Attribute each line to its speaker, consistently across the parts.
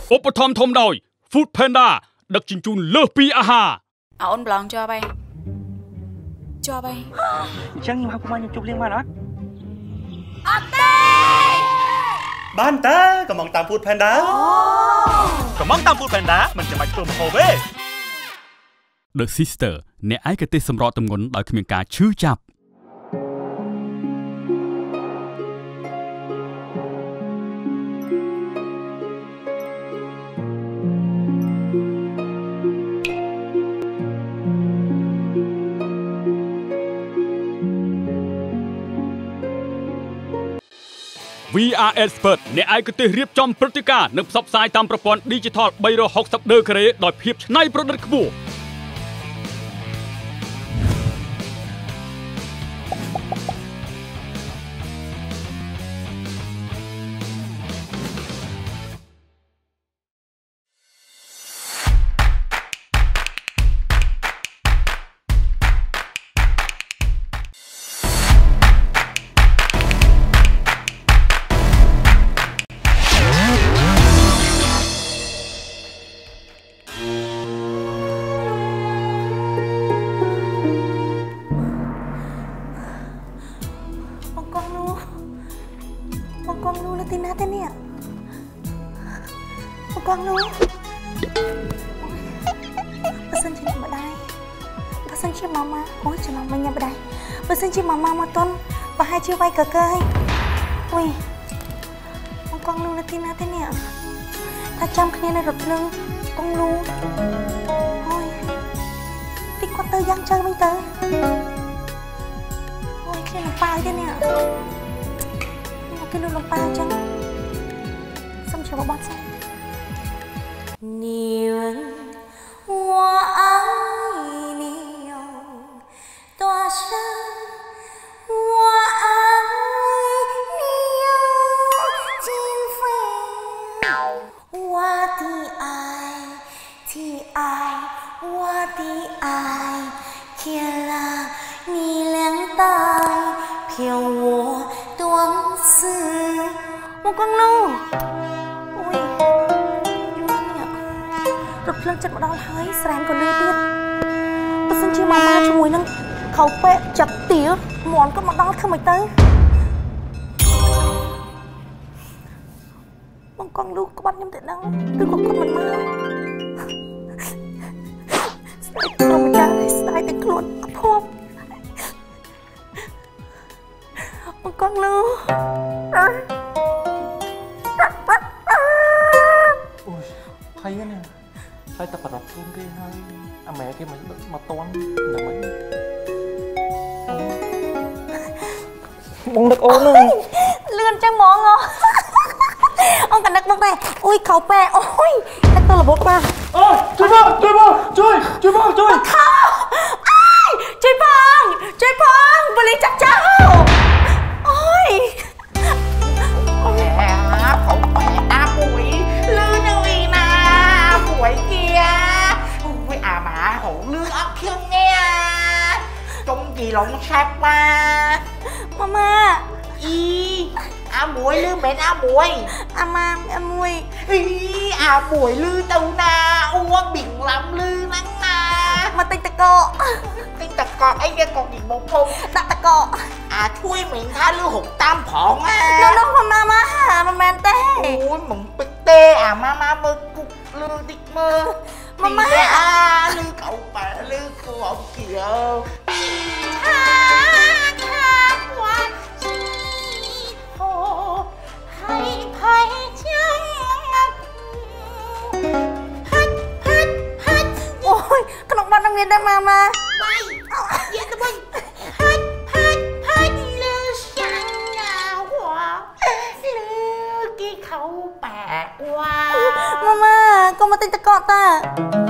Speaker 1: อุปธรรมทมโดยฟู้ดแพนด้าดักจินจูนเลิศปีอาหาร
Speaker 2: เอาอ้นบลองจ่อไป
Speaker 3: ช่างมาพวกมันยังจุบเลี้ยงมาเนาะ
Speaker 2: ออกเต้
Speaker 4: บ้านตากำลังตามฟู้ดแพนด้ากำลังตามฟู้ดแพนด้ามันจะมาเติมโฮเว่
Speaker 1: The Sister អ្នកឯកទេសសម្រកទម្ងន់ដោយគ្មានការឈឺចាប់VR Expert អ្នកឯកទេសរៀបចំព្រឹត្តិការណ៍និងផ្សព្វផ្សាយតាមប្រព័ន្ធ Digital 360 degree ដោយភាពច្នៃប្រឌិតខ្ពស់
Speaker 5: chưa vay cờ cơ hay ui con lu nó tin thế nè ta chăm cái này rụt lưng con lu thôi tích con tơ giang chơi bây tơ ôi cái nó bao thế nè cái lu nó bao chân xong chiều bót xem nhiều hoa ai nhiều tỏa sáng con lu ui rụt lưng chặt đau hơi sàn còn lưỡi tiết bớt xin chi mama cho mùi nâng khẩu pẹ chặt tía món có mặt đau thơm mày tới mong con lu có bắt nhầm tệ năng từ con mình mau sai không cha sai để luôn phom mong con lu
Speaker 3: hay cái này hay tập đọc luôn cái hay mẹ kia mà toán là mấy bông đất ôn luôn
Speaker 5: lươn trăng mỏ ngon ông cần đất bông này ui khẩu bè ôi đất tôi là bố ba
Speaker 3: ôi chơi bông
Speaker 5: chơi bông bồ lý chắc cháu ôi
Speaker 6: khẩu bè ta bụi lươn ơi nà bụi kia ôi mà hổ lươn ốc khiêng nghe trông gì lộn sạp mà
Speaker 5: mama
Speaker 6: y muội lư mẹ muội
Speaker 5: muội
Speaker 6: y muội lư đâu na uống biển lắm lư nắng na
Speaker 5: mà tinh tạc
Speaker 6: cọ anh nghe còn gì một không
Speaker 5: đặt tạc cọ
Speaker 6: thui mình tha lư hụt tam phỏng
Speaker 5: nó mama mà men tê
Speaker 6: ôi mừng bịch tê mama mơ cục lư tích mơ
Speaker 5: mama
Speaker 6: lư cậu bà lư cô ông kìa
Speaker 5: ôi cái nọng bát đang nghiền đây mà
Speaker 6: bay vậy tụi mình hết lư sang nhà hoa lư cái khẩu bạc hoa
Speaker 5: mama con mà tinh tạc cọ ta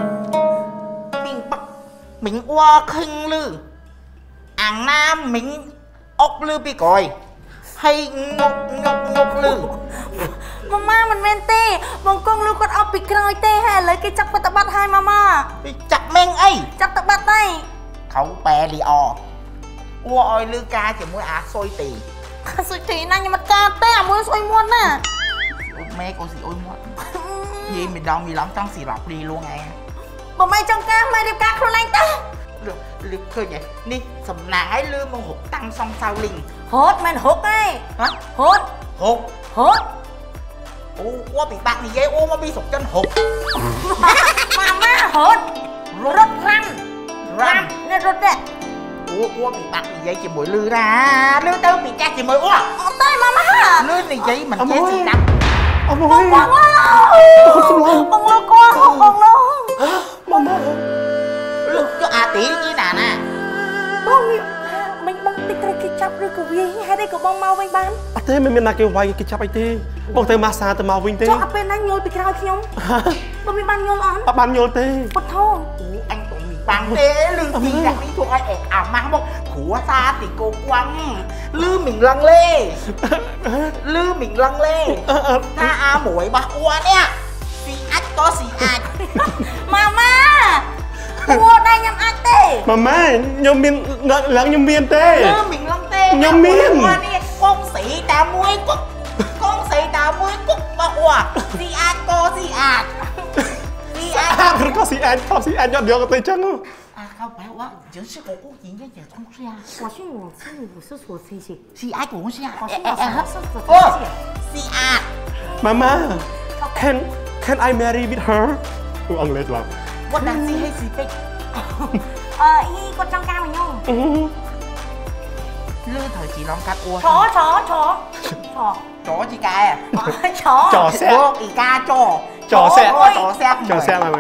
Speaker 6: mình hoa khinh lư nam mình ốc lư bị còi hay ngọc lư
Speaker 5: mama mình men tê bông con lưu con ốc bị còi tê hay lấy cái chắc tập bắt hai mama
Speaker 6: chặt men ấy
Speaker 5: chắc tập bắt đây
Speaker 6: khẩu bè lì ôi lư ca chỉ muốn xôi tì
Speaker 5: xôi tì năng nhưng mà ca tê muốn xôi muôn nè
Speaker 6: mẹ con gì ôi muôn gì mình đâu mình lắm trong xì lọc đi luôn à
Speaker 5: bà mày trong ca mày đẹp ca không anh ta
Speaker 6: được khơi vậy đi sầm nái lư mong hụt tăng xong sao linh
Speaker 5: hốt mày hốt ấy
Speaker 6: hả
Speaker 5: hốt
Speaker 6: hụt
Speaker 5: hốt
Speaker 6: ô quá bị bạn gì vậy ô mà bị sụt chân hụt
Speaker 5: mà má hốt rốt răng
Speaker 6: răng
Speaker 5: nên rốt đấy
Speaker 6: ô bị bạn gì vậy chị mũi lư ra lư tao bị cha chị mũi ô
Speaker 5: tay mà má
Speaker 6: lư này vậy mình chết gì đắng
Speaker 3: ông ơi
Speaker 5: bông lô con bông lô
Speaker 3: mama
Speaker 6: lư cho tí như nào nè
Speaker 5: bông mình bông tích ra cái chắp rồi của vi hay đây của bông mau vinh bán
Speaker 3: thế mình là kêu vay cái chắp ấy thế bông tới massage tới mau vinh thế
Speaker 5: cho áp bên anh nhồi bị cái nào không bông bị ban nhồi ăn
Speaker 3: ban nhồi thế
Speaker 5: bột thô
Speaker 6: anh tụi mình bằng thế lư gì đặt đi thuộc ai ẹt mang bông khủa xa thì cô quăng lư mình lăng lê lư mình lăng lê tha mũi bà ua nè xì ách có xì ách
Speaker 5: mama ua đây nhầm ách tê
Speaker 3: mama nhom miên lăng nhom miên tê
Speaker 6: lư mình lăng tê
Speaker 3: nhom miên
Speaker 6: con sĩ đá muối cúc con sĩ đá muối cúc bà ua xì ách có xì ách xì ách
Speaker 3: có xì anh nhọt được tới chân không
Speaker 6: không phải quá chỉ是我屋企一直冲出呀
Speaker 5: 我是说谢谢
Speaker 6: 是爱公司啊
Speaker 5: 哦
Speaker 6: 是啊
Speaker 3: Mama can I marry with her ông lên làm
Speaker 6: 我但是係是逼
Speaker 5: y con trong ca mày nhung
Speaker 6: lư thời chị long cắt ua
Speaker 5: chó
Speaker 6: chị cài à
Speaker 3: chó xe
Speaker 6: chị ca chó
Speaker 3: xe mà mày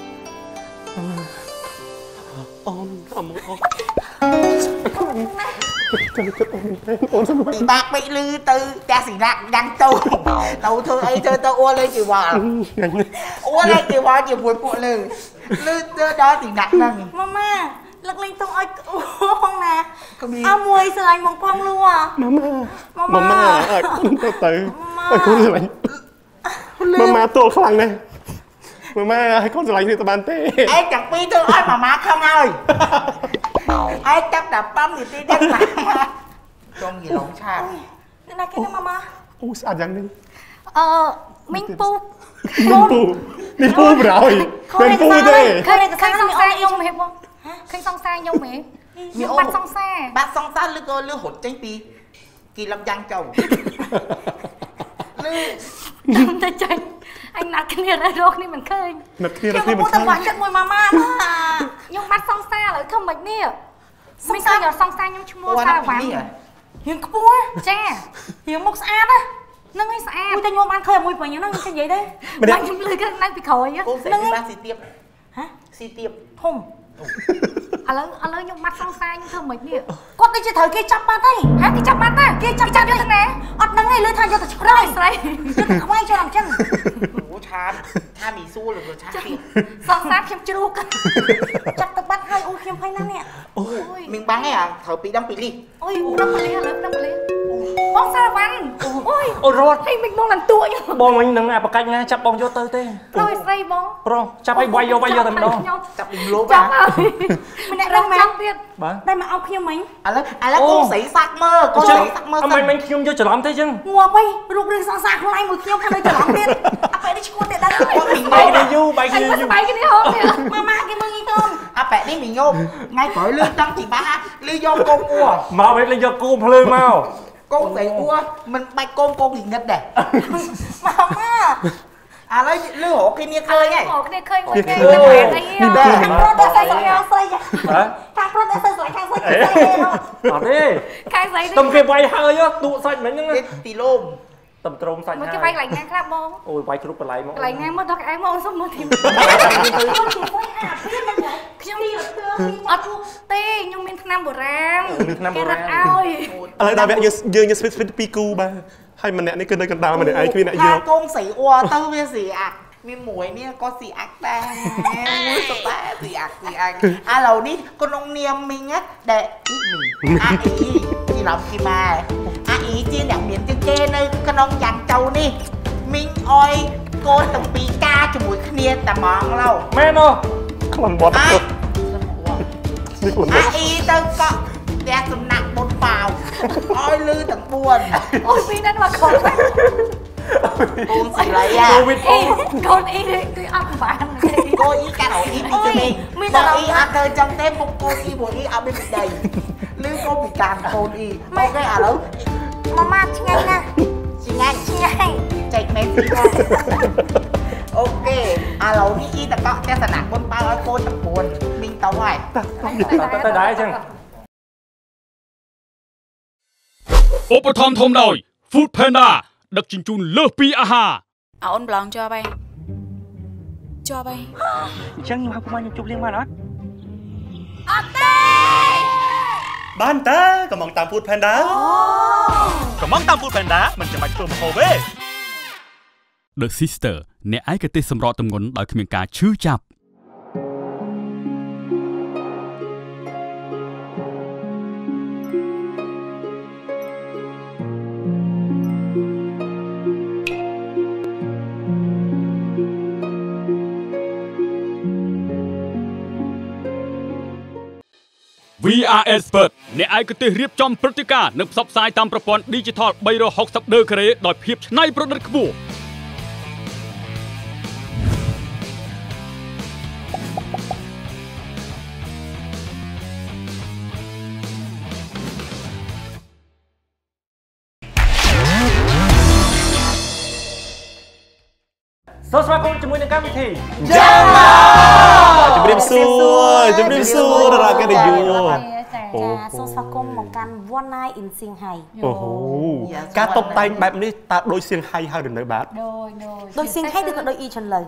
Speaker 6: bị bác bị lư từ cha xỉ lạc đang tàu thôi ấy chơi tao ua lên chịu bò ua lên chịu bò chịu buồn phụ lư đó thì nặng nằng
Speaker 5: mama lực lên tung ơi không nè mùi sờ anh mong quang luôn à
Speaker 3: mama từ con sờ lạnh mama tôi không lạnh này mama hay con sờ lạnh thì tao bán tê
Speaker 6: em chẳng biết tôi ơi mà má không ơi ai chắc đập bấm thì đi đất mà trong gì lộn sao
Speaker 5: này cái đó mama
Speaker 3: ô sao chẳng đi
Speaker 5: mình pu
Speaker 3: đi pu rồi mình pu đây
Speaker 5: cái sang xa nhung mày không khơi sang xa nhung mày nhung bắt sang xa
Speaker 6: lư hột tranh pi kỳ lâm giang chồng
Speaker 5: Đâm tay tranh anh nạt cái này ra rồi đi mình khơi
Speaker 3: kia là khi mình
Speaker 5: khơi mà chân mùi mama nhung bắt sang xa lại không mình nè mình khơi giờ sang xa nhung mua xa vàng hiền cua cha hiền mốc xa đó nâng ấy xa tôi nhung ăn khơi mùi phải nhớ nâng cái vậy đấy bạn nhung lười cái đang bị khởi á
Speaker 6: nâng ấy si tiệp
Speaker 5: hả
Speaker 6: si tiệp
Speaker 5: không anh lớn nhung mắt sang xa nhung thơm mình nè con đi chơi thời kia chắp ba tay hả kia chắp ba tay kia chắp cho thằng này ọt nâng này lưỡi than cho tao chụp rồi không ai cho làm chân
Speaker 6: ủa cha mì xua rồi cha tiệp
Speaker 5: sang xa khiêm chưa chắp tao bắt hai ôi khiêm hay lắm nè
Speaker 6: mình bán à thở bị đâm bị đi
Speaker 5: ôi đâm bị hả đâm bị bong xa văn ôi rồi hay mình bong làm tua nhá
Speaker 3: bong anh nâng à bạc canh chắp bong cho tơi tê
Speaker 5: rồi say bong
Speaker 3: bro chắp anh quay vô tầm đó
Speaker 6: chắp đừng lố bà
Speaker 5: mình lại đang mang đây mà ông khiêm mình
Speaker 6: là con sĩ sắc mơ con sĩ sắc mơ
Speaker 3: mình khiêm cho trở lắm thế chứ
Speaker 5: ngua bay rụt đi sang xa không ai một khiêm khăn trở lắm tiền phải đi chua tiền đã
Speaker 3: bay đi du bay đi du
Speaker 5: bay cái đi không mama cái mưng gì không
Speaker 6: phải đi mình nhôm ngay khỏi lư tăng chị ba lư vô con ua
Speaker 3: mau biết lên cho cô plơ mau
Speaker 6: con sĩ ua mình bay con gì nghịch đẻ
Speaker 5: mama
Speaker 6: lấy lư hộ kia nia khơi nhỉ
Speaker 5: hộ kia khơi một cái cái thằng pro đã xây hả thằng pro đã xây khang xây
Speaker 3: ở đi
Speaker 5: khang xây
Speaker 3: tầm kia bay hơi á tụ xanh mấy những
Speaker 6: tì lôm
Speaker 3: tầm trôm xanh
Speaker 5: mấy cái bay lạnh ngang khắp bông
Speaker 3: ôi bay chụp lại mong
Speaker 5: lạnh ngang mất đó cái mong xong mất thì tê nhưng mình năm bữa ram cái rất ơi
Speaker 3: ở đây bạn như Smith Piku ba hay mình nè này cơn đây cần đào mà để ai khi nãy
Speaker 6: dương con sĩ ua tao biết gì ạ mi muối nè có gì ác ta muối sốt ta gì ác lầu đi con ông niêm mình á để ý ý làm khi mà ý chia đặc biệt trên kê nơi con ông dàn trâu đi mình ơi cô từng bị ca cho mũi khnia tà mòn lâu
Speaker 3: mẹ nó còn bọt
Speaker 6: ý tao có đe tụm nặng bột vào ôi lư tầng buồn
Speaker 5: ôi phi nên mà khổ
Speaker 6: អូនស៊ីឡៃអា
Speaker 5: កូនអ៊ីគឺអត់បាន
Speaker 6: កូនអ៊ីកាត់អ៊ីពីទៅនេះមានតែអ៊ីអត់ទៅចឹងទេពុកកូនអ៊ីព្រោះអ៊ីអត់មានពីដីឬក៏ពីកានកូនអ៊ីមកគេឥឡូវ
Speaker 5: ម៉ាឆ្ងាញ់ណាស់
Speaker 6: ឆ្ងាញ់ចែកមែនទីអូខេឥឡូវនេះអ៊ីតកក់ទស្សនៈគុណបើឲ្យកូន9មីងទៅហើយ
Speaker 4: ទៅដែរចឹង
Speaker 1: ឧបត្ថម្ភធំដោយ Food Panda ដឹកជញ្ជូនលើសពីអាហារ
Speaker 2: អូនប្លង់ជាប់ហើយ
Speaker 4: អញ្ចឹងខ្ញុំហៅកុមារខ្ញុំជប់លៀងបានអត់
Speaker 2: អត់ទេ
Speaker 4: បានតើកំងតាម Food Panda កំងតាម Food Panda មិនចាំបាច់ធ្វើម្ហូបទេ
Speaker 1: The Sister អ្នកឯកទេសសម្រកទម្ងន់ដោយគ្មានការឈឺចាប់VR Expert អ្នកឯកទេសរៀបចំព្រឹត្តិការណ៍និងផ្សព្វផ្សាយតាមប្រព័ន្ធ Digital 360 degree ដោយភាពច្នៃប្រឌិតខ្ពស់
Speaker 4: សូមស្វាគមន៍ជាមួយនឹងកម្មវិធី
Speaker 3: ចាំមកជំរាបសួរដល់កញ្ញាយូ
Speaker 5: សូមស្វាគមន៍មកកាន់ One Night in Shanghai
Speaker 3: អូហូការតុបតែងបែបនេះតើដូច Shanghai ហើយឬនៅបាទ
Speaker 5: ដូច Shanghai ឬក៏ដូច E ឈុនលើ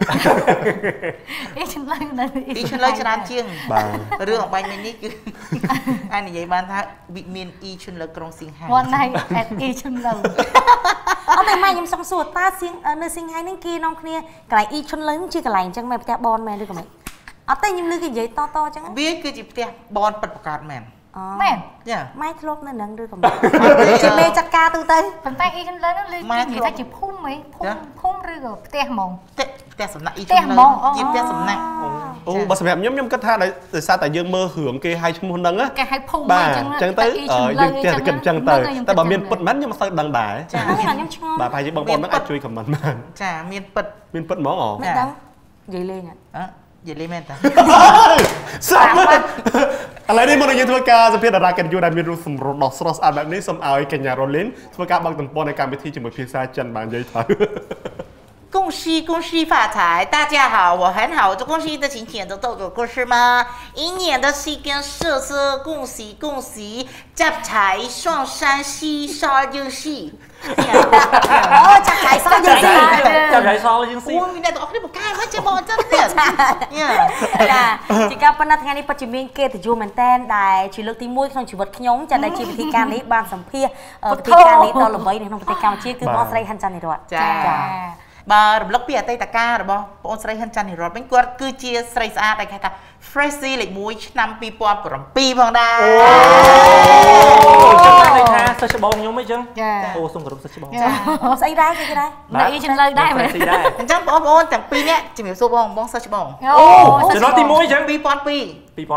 Speaker 5: E ឈុនលើនៅ
Speaker 6: E ឈុនលើច្រើនជាងបាទរឿងអំបញ្ញមិញនេះគឺអានិយាយបានថាវិមាន E ឈុនលើក្រុង Shanghai
Speaker 5: One Night at E ឈុនលើអត់តែម៉ែខ្ញុំសុំសួរតើនៅ Shanghai នេះគេនាំគ្នាកន្លែង E ឈុនលើជាកន្លែងអញ្ចឹងមែនផ្ទះបនមែនឬក៏មិនអត់តែខ្ញុំឮគេនិយាយតអញ្ចឹង
Speaker 6: វាគឺជាផ្ទះបនពិតប្រាកដមែន
Speaker 5: មែន
Speaker 6: ចា
Speaker 5: ម៉ែធ្លាប់នៅនឹងឬក៏មិនជាមេចាត់ការទូទៅប៉ុន្តែអ៊ីខាងលើនោះលើនិយាយថាជាភូមិហ៎ភូមិឬក៏ផ្ទះហ្មង
Speaker 6: ផ្ទះសំណាក់អ៊ីខាងលើជាផ្ទះសំណាក់
Speaker 3: អូបើសម្រាប់ខ្ញុំគិតថាដោយសារតែយើងមើលរឿងគេហៅឈ្មោះហ្នឹង
Speaker 5: គេហៅភូមិ
Speaker 3: អញ្ចឹងទៅយើងចេះតែគិតអញ្ចឹងទៅតែបើមានពិតមែនខ្ញុំមិនសូវដឹងដែរ
Speaker 5: ចាខ្ញុំឆ្ងល់
Speaker 3: បាទហើយបងប្អូនហ្នឹងអាចជួយ comment បាន
Speaker 6: ចាមានពិត
Speaker 3: ហ្មងអូ
Speaker 5: មិនដឹងនិយាយលេង
Speaker 6: និយាយលេងមែនតា
Speaker 3: សាប់ឥឡូវនេះមកយើងធ្វើការសម្ភាសតារាកិត្តិយសដែលមានរូបសម្រស់ដ៏ស្រស់ស្អាតបែបនេះសូមឲ្យកញ្ញារ៉ូលីនធ្វើការបើកទំព័រនៃកម្មវិធីជាមួយភាសាចិនបាននិយាយទៅ
Speaker 6: 恭喜发财！大家好，我很好。这恭喜的请点的豆豆故事吗？一年的西跟社社，恭喜，夹财双山西沙游戏。
Speaker 5: អូចាក់ឆៃសយើងស៊ី
Speaker 4: ចាប់ឆៃសយើងស៊ី
Speaker 6: អូមានតែអស់នេះបកកាយមកចេះបងចឹងទៀត
Speaker 5: ចាជាការប៉ុណ្ណាថ្ងៃនេះពិតជាមានកិត្តិយសមែនតែនដែលជាលើកទី1ក្នុងជីវិតខ្ញុំចាដែលជាវិធីការនេះបានសម្ភាសវិធីការនេះដល់ល្បីនៅក្នុងប្រទេសកម្ពុជាគឺបងស្រីហិនច័ន្ទនិរ័ត្ន
Speaker 6: ចាបើរំលឹកពីអតីតកាលរបស់បងស្រីហិនច័ន្ទនិរ័ត្នវិញគាត់គឺជាស្រីស្អាតដែលគេថា Freshy លេខ1ឆ្នាំ2007ផងដែរ
Speaker 4: អូចឹងន័យថាសិស្សច្បងខ្ញុំអីចឹងអូសូមគោរពសិស្សច្បង
Speaker 5: ចាស្អីដែរគេដែរនៅអ៊ីចឹងលើដែរមែន
Speaker 6: អញ្ចឹងបងប្អូនទាំងពីរនាក់ជំរាបសួរបងសិស្សច្បង
Speaker 4: អូចំនួនទី1ចឹង
Speaker 6: 2002
Speaker 4: ចំនួនទី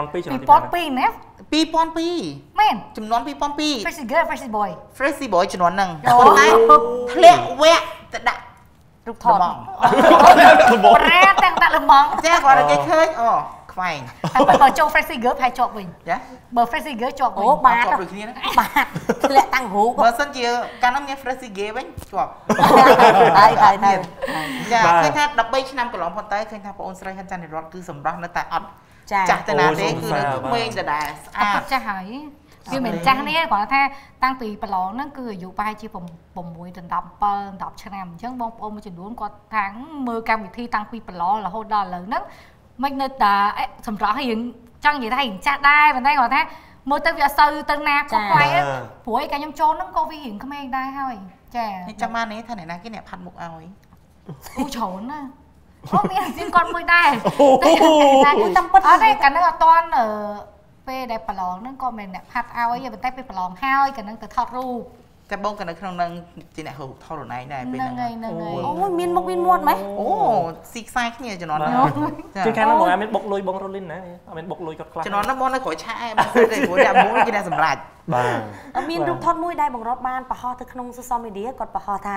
Speaker 5: 2002ណា
Speaker 6: 2002
Speaker 5: មែន
Speaker 6: ចំនួន2002
Speaker 5: Freshy girl Freshy boy
Speaker 6: Freshy boy ចំនួនហ្នឹងប៉ុន្តែធ្លាក់វគ្គទៅដាក់
Speaker 5: រូបថតប្រែតែដាក់លំង
Speaker 6: ចាគាត់គេឃើញអូខ្វែង
Speaker 5: ហើយបើចូល Freshy girl ផែជាប់វិញ
Speaker 6: ចា
Speaker 5: បើ Freshy girl ជាប់វិញ
Speaker 6: អូបាទជាប់ដូចគ្នា
Speaker 5: បាទធ្លាក់តាំងរូប
Speaker 6: បើសិនជាកាលនោះមាន Freshy gay វិញជាប់
Speaker 5: ហើយ
Speaker 6: ចាឃើញថា13ឆ្នាំកន្លងប៉ុន្តែឃើញថាបងអូនស្រីហិនច័ន្ទនិរ័ត្នគឺសម្រស់នៅតែអត់ចាស់ទៅណាទេគឺនៅក្មេងដដែលស្អាត
Speaker 5: ចាស់ហើយវាមិនចាស់នេះគាត់ថាតាំងពីប្រឡងហ្នឹងគឺអាយុប្រហែលជា6ដល់17 10ឆ្នាំអញ្ចឹងបងប្អូនមួយចំនួនគាត់ថាមើលកម្មវិធីតាំងពីប្រឡងរហូតដល់ឥឡូវហ្នឹងមិននៅតែសម្រាប់ឲ្យចង់និយាយថារៀងចាស់ដែរប៉ុន្តែគាត់ថាមើលទៅវាអត់សូវទៅណាខុសខ្វែព្រោះឯកាខ្ញុំចូលហ្នឹងក៏វារៀងក្មេងដែរហើយចា
Speaker 6: ចាំបាននេះថាអ្នកណាគេអ្នកផាត់មុខឲ្យ
Speaker 5: អូច្រើនណាអូមានស៊ីនគាត់មួយដែរតែតាមពិតអត់ទេកាលនោះអត់តាន់ពេលដែលប្រឡងហ្នឹងក៏មិនអ្នកផាត់ឲ្យប៉ុន្តែពេលប្រឡងហើយក៏នឹងទៅថតរូប
Speaker 6: តែបងក៏នៅក្នុងនឹងជាអ្នកថតខ្លួនឯងដែរពេល
Speaker 5: ហ្នឹងអូមានមុខមានមាត់ម៉េច
Speaker 6: អូស៊ីខ្សែគ្នាជំនាន់ហ្នឹង
Speaker 4: ជាខាងនោះបងអត់មានបុកលុយបងរ៉ូលីនណាអត់មានបុកលុយគាត់ខ្លះ
Speaker 6: ជំនាន់ហ្នឹងបងនៅក្រោយឆាកឯងបងទេព្រោះតែមួយគេអ្នកសម្រាប់
Speaker 5: មានរូបថតមួយដែលបង្រត់បានប្រហោះទៅក្នុង social media គាត់ប្រហោះថា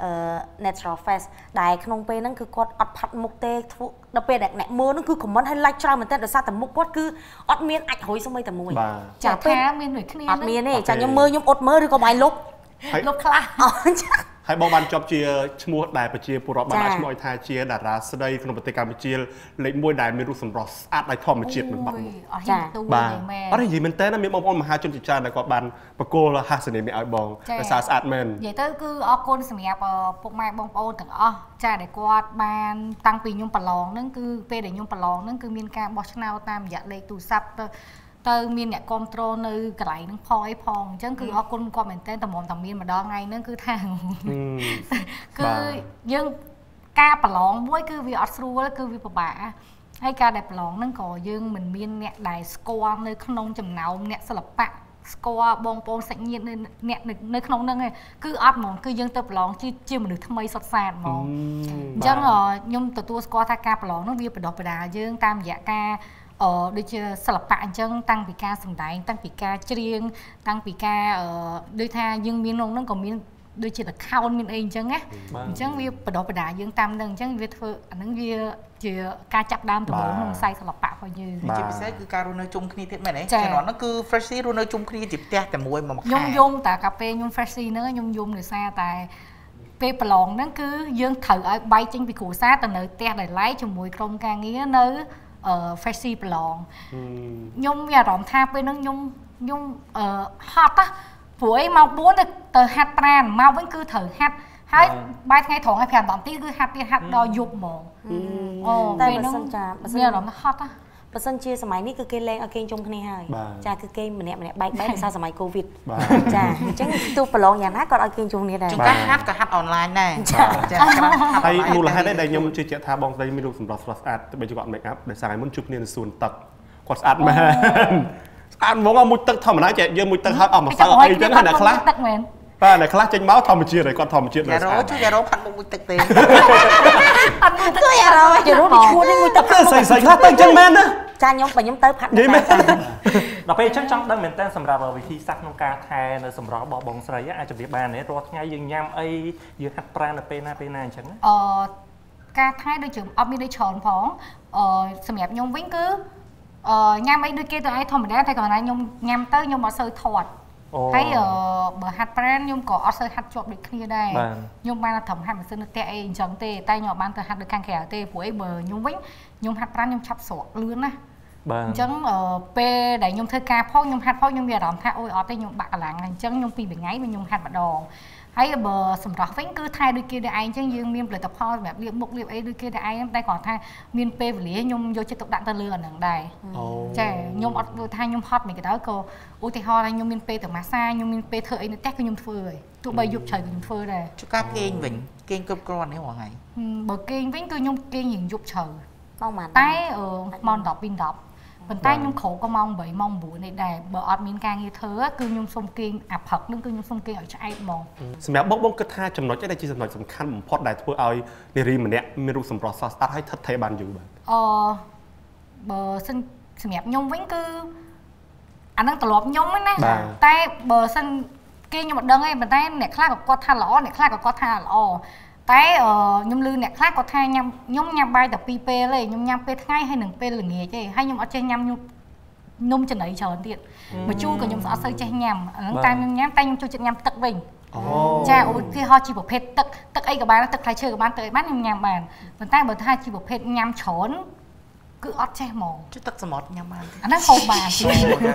Speaker 5: natural face ដែលក្នុងពេលហ្នឹងគឺគាត់អត់ផាត់មុខទេធ្វើដល់ពេលអ្នកមើលហ្នឹងគឺ comment ឲ្យ like ច្រើនមែនតើដោយសារតែមុខគាត់គឺអត់មានអាចរុយសូម្បីតែមួយចាពេលមានដូចគ្នាអត់មានទេចាខ្ញុំមើលខ្ញុំអត់មើលឬក៏បាយលុបខ្លះ
Speaker 3: ហើយបងបានជាប់ជាឈ្មោះដែលប្រជាពលរដ្ឋបានដាក់ឈ្មោះឲ្យថាជាតារាស្រីក្នុងប្រទេសកម្ពុជាលេខ1ដែលមានរូបសម្រស់ស្អាតដោយធម្មជាតិមិនបាក់មុខ
Speaker 5: ចា
Speaker 3: បាទអត់និយាយមែនតើមានបងប្អូនមហាជនជាច្រើនដែលគាត់បានបកគោលហាសនាមឲ្យបងដោយសារស្អាតមែន
Speaker 7: និយាយទៅគឺអរគុណសម្រាប់ពុកម៉ែបងប្អូនទាំងអស់ចាដែលគាត់បានតាំងពីខ្ញុំប្រឡងហ្នឹងគឺពេលដែលខ្ញុំប្រឡងហ្នឹងគឺមានការបោះឆ្នោតតាមរយៈលេខទូរស័ព្ទទៅមានអ្នកគ្រប់គ្រងនៅកន្លែងហ្នឹងផងអីផងអញ្ចឹងគឺអរគុណគាត់មែនតើតម្រាំតែមានម្ដងថ្ងៃហ្នឹងគឺថាគឺយើងការប្រឡងមួយគឺវាអត់ស្រួលគឺវាពិបាកហើយការដែលប្រឡងហ្នឹងក៏យើងមិនមានអ្នកដែលស្គាល់នៅក្នុងចំណោមអ្នកសិល្បៈស្គាល់បងប្អូនសាច់ញាតិអ្នកនៅក្នុងហ្នឹងឯងគឺអត់ហ្មងគឺយើងទៅប្រឡងជាមនុស្សថ្មីសុទ្ធសាធហ្មងអញ្ចឹងខ្ញុំទទួលស្គាល់ថាការប្រឡងហ្នឹងវាបដិបដាយើងតាមរយៈការដូចជាសិល្បៈអញ្ចឹងតាំងពីការសម្ដែងតាំងពីការច្រៀងតាំងពីការដូចថាយើងមានក្នុងហ្នឹងក៏មានដូចជា account មានអីអញ្ចឹងណាអញ្ចឹងវាបដិបដាយើងតាមហ្នឹងអញ្ចឹងវាធ្វើអាហ្នឹងវាជាការចាប់ដើមដំបូងក្នុងខ្សែសិល្បៈរបស់យើង
Speaker 6: ជាពិសេសគឺការរស់នៅជុំគ្នាទៀតមែនទេជំនាន់ហ្នឹងគឺ Freshie រស់នៅជុំគ្នាជាផ្ទះតែមួយមកខែ
Speaker 7: ខ្ញុំយំតែកាលពេលខ្ញុំ Freshie ហ្នឹងខ្ញុំយំដោយសារតែពេលប្រឡងហ្នឹងគឺយើងត្រូវឲ្យបែកចេញពីគ្រួសារទៅនៅផ្ទះដោយឡែកជាមួយក្រុមការងារនៅFreshie ប្រឡងខ្ញុំមានអារម្មណ៍ថាពេលហ្នឹងខ្ញុំហត់ណាព្រោះអីម៉ោង4ទៅហាត់ប្រាណមកវិញគឺត្រូវហាត់ហើយបាយថ្ងៃត្រង់ឲ្យ5នាទីគឺហាត់ទៀតហាត់ដល់យប់ហ្មង
Speaker 5: តែបើសិនចា
Speaker 7: មានអារម្មណ៍ហត់ណា
Speaker 5: បើសិនជាសម័យនេះគឺគេលេងឲ្យគេជុំគ្នាហើយចាគឺគេម្នាក់បែកដោយសារសម័យ Covid ចាអញ្ចឹងទូប្រឡងយ៉ាងណាគាត់ឲ្យគេជុំគ្នាដែរ
Speaker 6: ជួនកាលហាត់ក៏ហាត់អនឡាញដែរ
Speaker 3: ចាហើយមូលហេតុដែលខ្ញុំជឿជាក់ថាបងស្រីមានរូបសម្រស់ស្រស់ស្អាតទៅបីគាត់ make up ដោយសារឲ្យមុនជួបគ្នានៅសួនទឹកគាត់ស្អាតមែនស្អាតហ្មងមួយទឹកធម្មតាចេះយើងមួយទឹកហើយអស់ម្សៅអីចឹងអ្នកខ្លះ
Speaker 7: ទឹកមែន
Speaker 3: បាទអ្នកខ្លះចេញមកធម្មជាតិហើយគាត់ធម្មជាតិ
Speaker 6: ដែរស្អាតជួយរោផាត់មុខមួយទឹកទេ
Speaker 5: អត់មួយទឹកជួយរោជួយរោឈួតមួយទឹក
Speaker 3: ស្អីខ្លះទៅចឹងមែនណា
Speaker 5: ចាខ្ញុំបើខ្ញុំទៅផាត់
Speaker 8: ដល់ពេលអញ្ចឹងចង់ដឹងមែនតើសម្រាប់វិធីសាស្ត្រក្នុងការថែនៅសម្រស់របស់បងស្រីអាចជម្រាបបានទេរាល់ថ្ងៃយើងញ៉ាំអីយើងហាត់ប្រាណនៅពេលណាអញ្ចឹង
Speaker 7: ការថែដូចជាអត់មានដូចច្រើនផងសម្រាប់ខ្ញុំវិញគឺញ៉ាំអីដូចគេទៅឯងធម្មតាតែគ្រាន់តែខ្ញុំញ៉ាំទៅខ្ញុំអត់សូវធាត់ហើយបើហាត់ប្រាណខ្ញុំក៏អត់សូវហាត់ជាប់ដូចគ្នាដែរខ្ញុំបានតែត្រឹមហាត់ម៉ាស៊ីននៅផ្ទះអីអញ្ចឹងទេតែខ្ញុំអត់បានទៅហាត់ដូចខាងក្រៅទេព្រោះអីបើខ្ញុំវិញខ្ញុំហាត់ប្រាណខ្ញុំឆាប់ស្រកលឿនណាអញ្ចឹងពេលដែលខ្ញុំធ្វើការផងខ្ញុំហាត់ផងខ្ញុំមានអារម្មណ៍ថាអូយអត់ទេខ្ញុំបាក់កម្លាំងអញ្ចឹងខ្ញុំពីមួយថ្ងៃខ្ញុំហាត់ម្ដងហើយបើសម្រាប់វិញគឺថែដូចគេដែរឯងអញ្ចឹងយើងមានផលិតផលសម្រាប់លាបមុខលាបអីដូចគេដែរឯងតែគាត់ថាមានពេលវេលាខ្ញុំយកចិត្តទុកដាក់ទៅលើអាហ្នឹងដែរចាខ្ញុំអត់ថាខ្ញុំហត់មិនក៏ដោយក៏ឧទាហរណ៍ថាខ្ញុំមានពេលទៅម៉ាស្សាខ្ញុំមានពេលធ្វើអីនៅផ្ទះគឺខ្ញុំធ្វើហើយទោះបីយប់ជ្រៅក៏ខ្ញុំធ្វើដែរ
Speaker 6: ជួនកាលគេងវិញគេងគ្រប់គ្រាន់នេះរាល់ថ្ងៃ
Speaker 7: បើគេងវិញគឺខ្ញុំគេងរៀងយប់ជ្រៅ
Speaker 5: ម៉ោងប៉ុន្មាន
Speaker 7: តែម៉ោង10 ពី10ប៉ុន្តែខ្ញុំក្រោកក៏ម៉ោង8ម៉ោង9នេះដែរបើអត់មានការងារធ្វើគឺខ្ញុំសុំគេងអាផឹកនឹងគឺខ្ញុំសុំគេងឲ្យឆ្អែតហ្មង
Speaker 3: សម្រាប់បងគិតថាចំណុចអីដែលជាចំណុចសំខាន់បំផុតដែលធ្វើឲ្យនារីម្នាក់មានរូបសម្រស់ស្រស់ស្អាតហើយថិតថេរបានយូរបាទ
Speaker 7: បើសិនសម្រាប់ខ្ញុំវិញគឺអានឹងត្រឡប់ខ្ញុំណាតែបើសិនគេខ្ញុំអត់ដឹងទេប៉ុន្តែអ្នកខ្លះក៏គាត់ថាល្អអ្នកខ្លះក៏គាត់ថាល្អតែខ្ញុំឮអ្នកខ្លះគាត់ថាខ្ញុំញ៉ាំបាយតែ2ពេលទេខ្ញុំញ៉ាំពេលថ្ងៃហើយនឹងពេលល្ងាចទេហើយខ្ញុំអត់ចេះញ៉ាំនំចំណីច្រើនទៀតមកជូរក៏ខ្ញុំអត់សូវចេះញ៉ាំហ្នឹងតែខ្ញុំញ៉ាំតែខ្ញុំចូលចិត្តញ៉ាំទឹកវិញចាឧទាហរណ៍ជាប្រភេទទឹកអីក៏បានទឹកផ្លែឈើក៏បានទឹកអីបានខ្ញុំញ៉ាំបានប៉ុន្តែបើថាជាប្រភេទញ៉ាំច្រើនគឺអត់ចេះហ្មង
Speaker 6: ជិះទឹកសមុទ្រញ៉ាំបាន
Speaker 7: អាហ្នឹងហូបបានថ្មី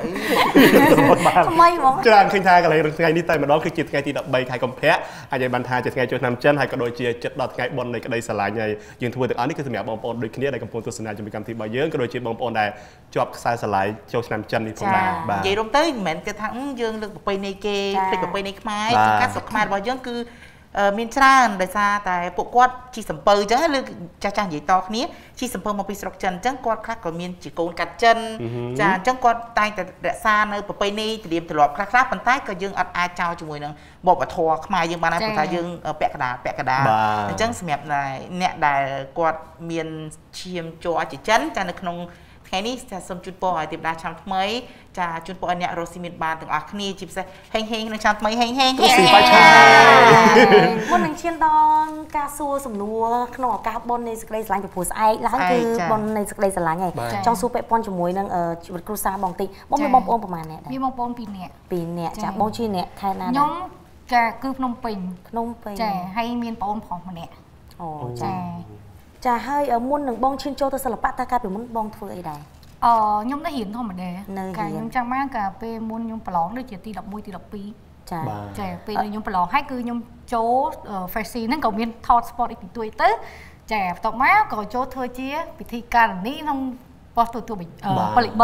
Speaker 5: ហ្មង
Speaker 3: ច្រើនឃើញថាកន្លែងថ្ងៃនេះតែម្ដងគឺជាថ្ងៃទី13ខែកុម្ភៈអាចឲ្យបានថាជាថ្ងៃចូលឆ្នាំចិនហើយក៏ដូចជាចិត្តដល់ថ្ងៃបុណ្យនៃក្តីស្រឡាញ់ហើយយើងធ្វើទាំងអស់នេះគឺសម្រាប់បងប្អូនដូចគ្នាដែលកំពុងទស្សនាជាមួយកម្មវិធីរបស់យើងក៏ដូចជាបងប្អូនដែលជាប់ខ្សែស្រឡាយចូលឆ្នាំចិននេះផងដែរ
Speaker 6: បាទនិយាយរួមទៅមិនមែនគេថាយើងលើកប្រពៃណីគេភ្លេចប្រពៃណីខ្មែរជាការស្រុកខ្មែររបស់យើងគឺមានច្រើនដោយសារតែពួកគាត់ជីសំពៅអញ្ចឹងលើចាស់និយាយតគ្នាជីសំពៅមកពីស្រុកចិនអញ្ចឹងគាត់ខ្លះក៏មានជាកូនកាត់ចិនចាអញ្ចឹងគាត់តែងតែរក្សានៅប្រពៃណីត្រៀមទម្លាប់ខ្លះប៉ុន្តែក៏យើងអត់អាចចោលជាមួយនឹងបបធរខ្មែរយើងបានដែរព្រោះថាយើងពាក់កណ្ដាលអញ្ចឹងសម្រាប់អ្នកដែលគាត់មានឈាមជ័រជាចិនចានៅក្នុងថ្ងៃនេះចាសូមជូនពរឲ្យទេវតាឆ្នាំថ្មីចាជូនពរឲ្យអ្នករស់ស៊ីមានបានទាំងអស់គ្នាជាពិសេសហេងក្នុងឆ្នាំថ្មីហេង
Speaker 3: ស៊ីបាច់ឆា
Speaker 5: មុននឹងឈានដល់ការសួរសំណួរក្នុងឱកាសបុណ្យនៃសេចក្តីស្រឡាញ់ពីព្រោះស្អែកឡើងគឺបុណ្យនៃសេចក្តីស្រឡាញ់ហើយចង់សួរពាក់ព័ន្ធជាមួយនឹងជីវិតគ្រួសារបងតិចបងមានបងប្អូនប្រហែលអ្នកដែរ
Speaker 7: មានបងប្អូន2នាក់
Speaker 5: ចាបងជាអ្នកខេត្តណា
Speaker 7: ខ្ញុំចាគឺភ្នំពេញចាហើយមានបងប្អូនប្រុសម្នាក់
Speaker 5: អូចាហើយមុននឹងបងឈានចូលទៅសិល្បៈតើកាលពីមុនបងធ្វើអីដែរ
Speaker 7: ខ្ញុំនៅរៀនធម្មតាកាលខ្ញុំចាំបានកាលពេលមុនខ្ញុំប្រឡងដូចជាទី11ទី12ចាពេលខ្ញុំប្រឡងហើយគឺខ្ញុំចូល Fancy ហ្នឹងក៏មានថត sport ពីទួយទៅចាបន្ទាប់មកក៏ចូលធ្វើជាពិធីការនីក្នុងប៉ុស្តិ៍ទូប៉ូលី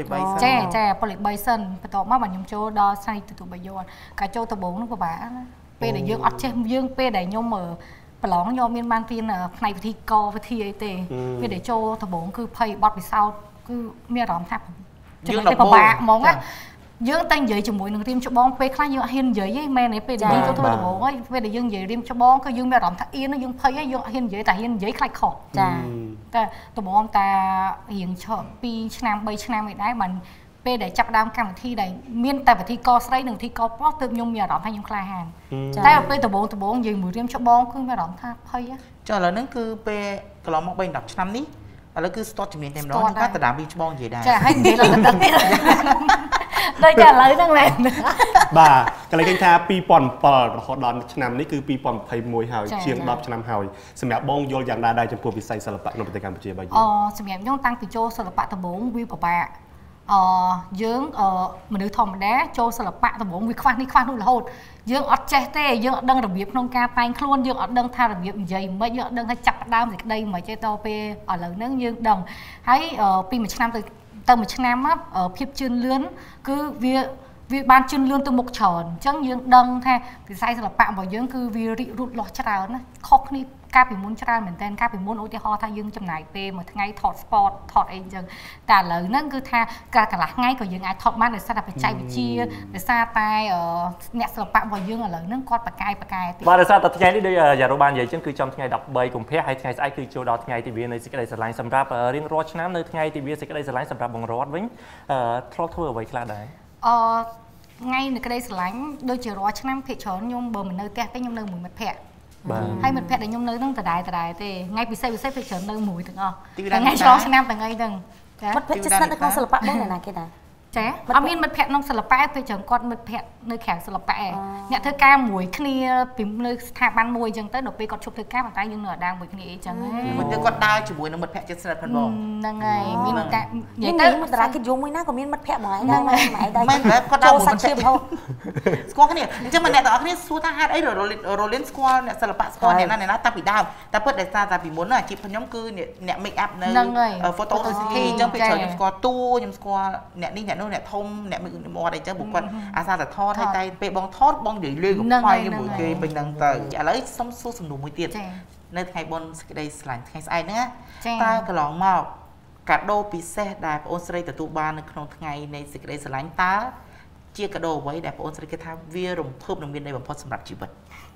Speaker 7: 3ចាប៉ូលី3សិនបន្ទាប់មកខ្ញុំចូលដល់ស្ថានីយ៍ទូទូបាយ័នការចូលដំបូងហ្នឹងពិបាកពេលដែលយើងអត់ចេះយើងពេលដែលខ្ញុំប្រឡងខ្ញុំមានបានរៀនផ្នែកវិធីកវិធីអីទេពេលដែលចូលដំបូងគឺភ័យបត់ពិសោធន៍គឺមានអារម្មណ៍ថា
Speaker 6: យើង
Speaker 7: ពិបាកហ្មងណាយើងតែនិយាយជាមួយនឹងរៀមច្បងពេលខ្លះយើងអត់ហ៊ាននិយាយទេមែនទេពេលដែលយើងធ្វើដំបូងហើយពេលដែលយើងនិយាយរៀមច្បងគឺយើងមានអារម្មណ៍ថាអៀនយើងភ័យហើយយើងអត់ហ៊ាននិយាយតែហ៊ាននិយាយខ្លាចខុស
Speaker 5: ចា
Speaker 7: តែដំបូងតារៀង2ឆ្នាំ3ឆ្នាំឯដែរបានពេលដែលចាប់ដើមកម្មវិធីដែលមានតែវិធីកស្រីនិងវិធីកប្រុសទើបខ្ញុំមានអារម្មណ៍ថាខ្ញុំក្លាហានតែពេលដំបូងនិយាយមួយរៀមច្បងគឺមានអារម្មណ៍ថាភ័យ
Speaker 6: ចាឥឡូវហ្នឹងគឺពេលកន្លងមក3-10ឆ្នាំនេះឥឡូវគឺស្ទាត់ជំនាញតែម្ដងគាត់ទៅតាមពីច្បងនិយាយដែរ
Speaker 7: ចាហើយនិយាយឡើងទៅទៀតដូចតែឥឡូវហ្នឹងមែន
Speaker 3: បាទកន្លែងឃើញថា2007រហូតដល់ឆ្នាំនេះគឺ2021ហើយជាង10ឆ្នាំហើយសម្រាប់បងយល់យ៉ាងណាដែរចំពោះវិស័យសិល្បៈក្នុងប្រទេសកម្ពុជាបាទ
Speaker 7: សម្រាប់ខ្ញុំតាំងពីចូលសិល្បៈដំបូងវាពិបាកយើងមនុស្សធម្មតាចូលសិល្បៈដំបូងវាខ្វះនេះខ្វះនោះរហូតយើងអត់ចេះទេយើងអត់ដឹងរបៀបក្នុងការតែងខ្លួនយើងអត់ដឹងថារបៀបនិយាយមិនយើងអត់ដឹងថាចាប់ផ្ដើមសេចក្តីមិនទេតពេលឥឡូវហ្នឹងយើងដឹងហើយពីមួយឆ្នាំទៅមួយឆ្នាំភាពជឿនលឿនគឺវាបានជឿនលឿនទៅមុខច្រើនអញ្ចឹងយើងដឹងថាវិស័យសិល្បៈរបស់យើងគឺវារីករូតលាស់ច្រើនណាខុសគ្នាកាលពីមុនច្រើនមែនតើកាលពីមុនឧទាហរណ៍ថាយើងចំណាយពេលមួយថ្ងៃថត sport ថតអីអញ្ចឹងតែឥឡូវហ្នឹងគឺថាកាលកន្លះថ្ងៃក៏យើងអាចថតបានដោយសារតែបច្ចេកវិទ្យាដោយសារតែអ្នកសិល្បៈរបស់យើងឥឡូវហ្នឹងគាត់បកកាយទៀត
Speaker 8: បាទដោយសារតែថ្ងៃនេះដូចយ៉ារ៉ូបាននិយាយចឹងគឺចំថ្ងៃ13កុម្ភៈហើយថ្ងៃស្អែកគឺចូលដល់ថ្ងៃទិវានៃសេចក្តីស្រឡាញ់សម្រាប់រៀងរាល់ឆ្នាំនៅថ្ងៃទិវាសេចក្តីស្រឡាញ់សម្រាប់បងរតវិញធ្លាប់ធ្វើអ្វីខ្លះដែរ
Speaker 7: ថ្ងៃនៃក្តីស្រឡាញ់ដូចជារាល់ឆ្នាំភាគច្រើនខ្ញុំបើមិននៅផ្ទះទេខ្ញុំនៅមួយមិត្តភក្តិហើយមិត្តភក្តិដែលខ្ញុំនៅហ្នឹងដដែលទេថ្ងៃពិសេសភាគច្រើននៅមួយទាំងអស់ថ្ងៃឆ្លងឆ្នាំទាំងអីហ្នឹង
Speaker 5: ចាមិត្តភក្តិចិត្តស្និទ្ធនៅក្នុងសិល្បៈបងណាគេដែរ
Speaker 7: ចាអត់មានមិត្តភក្តិក្នុងសិល្បៈពេលច្រើនគាត់មិត្តភក្តិនៅក្រៅសិល្បៈអ្នកធ្វើការមួយគ្នាពីនៅស្ថាប័នមួយអញ្ចឹងទៅដល់ពេលគាត់ជប់ធ្វើការប៉ុន្តែយើងនៅអាដាមមួយគ្នាអីចឹង
Speaker 6: មួយទៅគាត់ដើរជាមួយនឹងមិត្តភក្តិចិត្តស្និទ្ធផងបង
Speaker 7: ហ្នឹងហើយមានការ
Speaker 5: និយាយទៅតារាគិតយងមួយណាក៏មានមិត្តភក្តិបងហ្នឹង
Speaker 6: ម៉ែដែរមិនគាត់ដើរមួយមិត្តភក្តិស្គាល់គ្នាអញ្ចឹងអ្នកទាំងអស់គ្នាសួរថាហេតុអីរលីនស្គាល់អ្នកសិល្បៈស្គាល់អ្នកណាតាំងពីដើមតែពិតដោយសារតែពីមុនអាជីពខ្ញុំគឺអ្នក make up នៅ photo studio អញ្ចឹងពេលច្រើនខ្ញុំស្គាល់តួខ្ញុំស្គាល់អ្នកនេះអ្នកនោះអ្នកធំអ្នកមាត់អីចឹងពួកគាត់អាសាតែថតហើយតែពេលបងថតបងនិយាយលេងកំផាយជាមួយគេពេញហ្នឹងទៅឥឡូវសុំសួរសំណួរមួយទៀតនៅថ្ងៃបុណ្យសេចក្តីស្រឡាញ់ថ្ងៃស្អែកហ្នឹងតើកន្លងមកកាដូពិសេសដែលបងអូនស្រីទទួលបាននៅក្នុងថ្ងៃនៃសេចក្តីស្រឡាញ់តើជាកាដូអ្វីដែលបងអូនស្រីគិតថាវារំភើបនិងមានន័យបំផុតសម្រាប់ជីវិត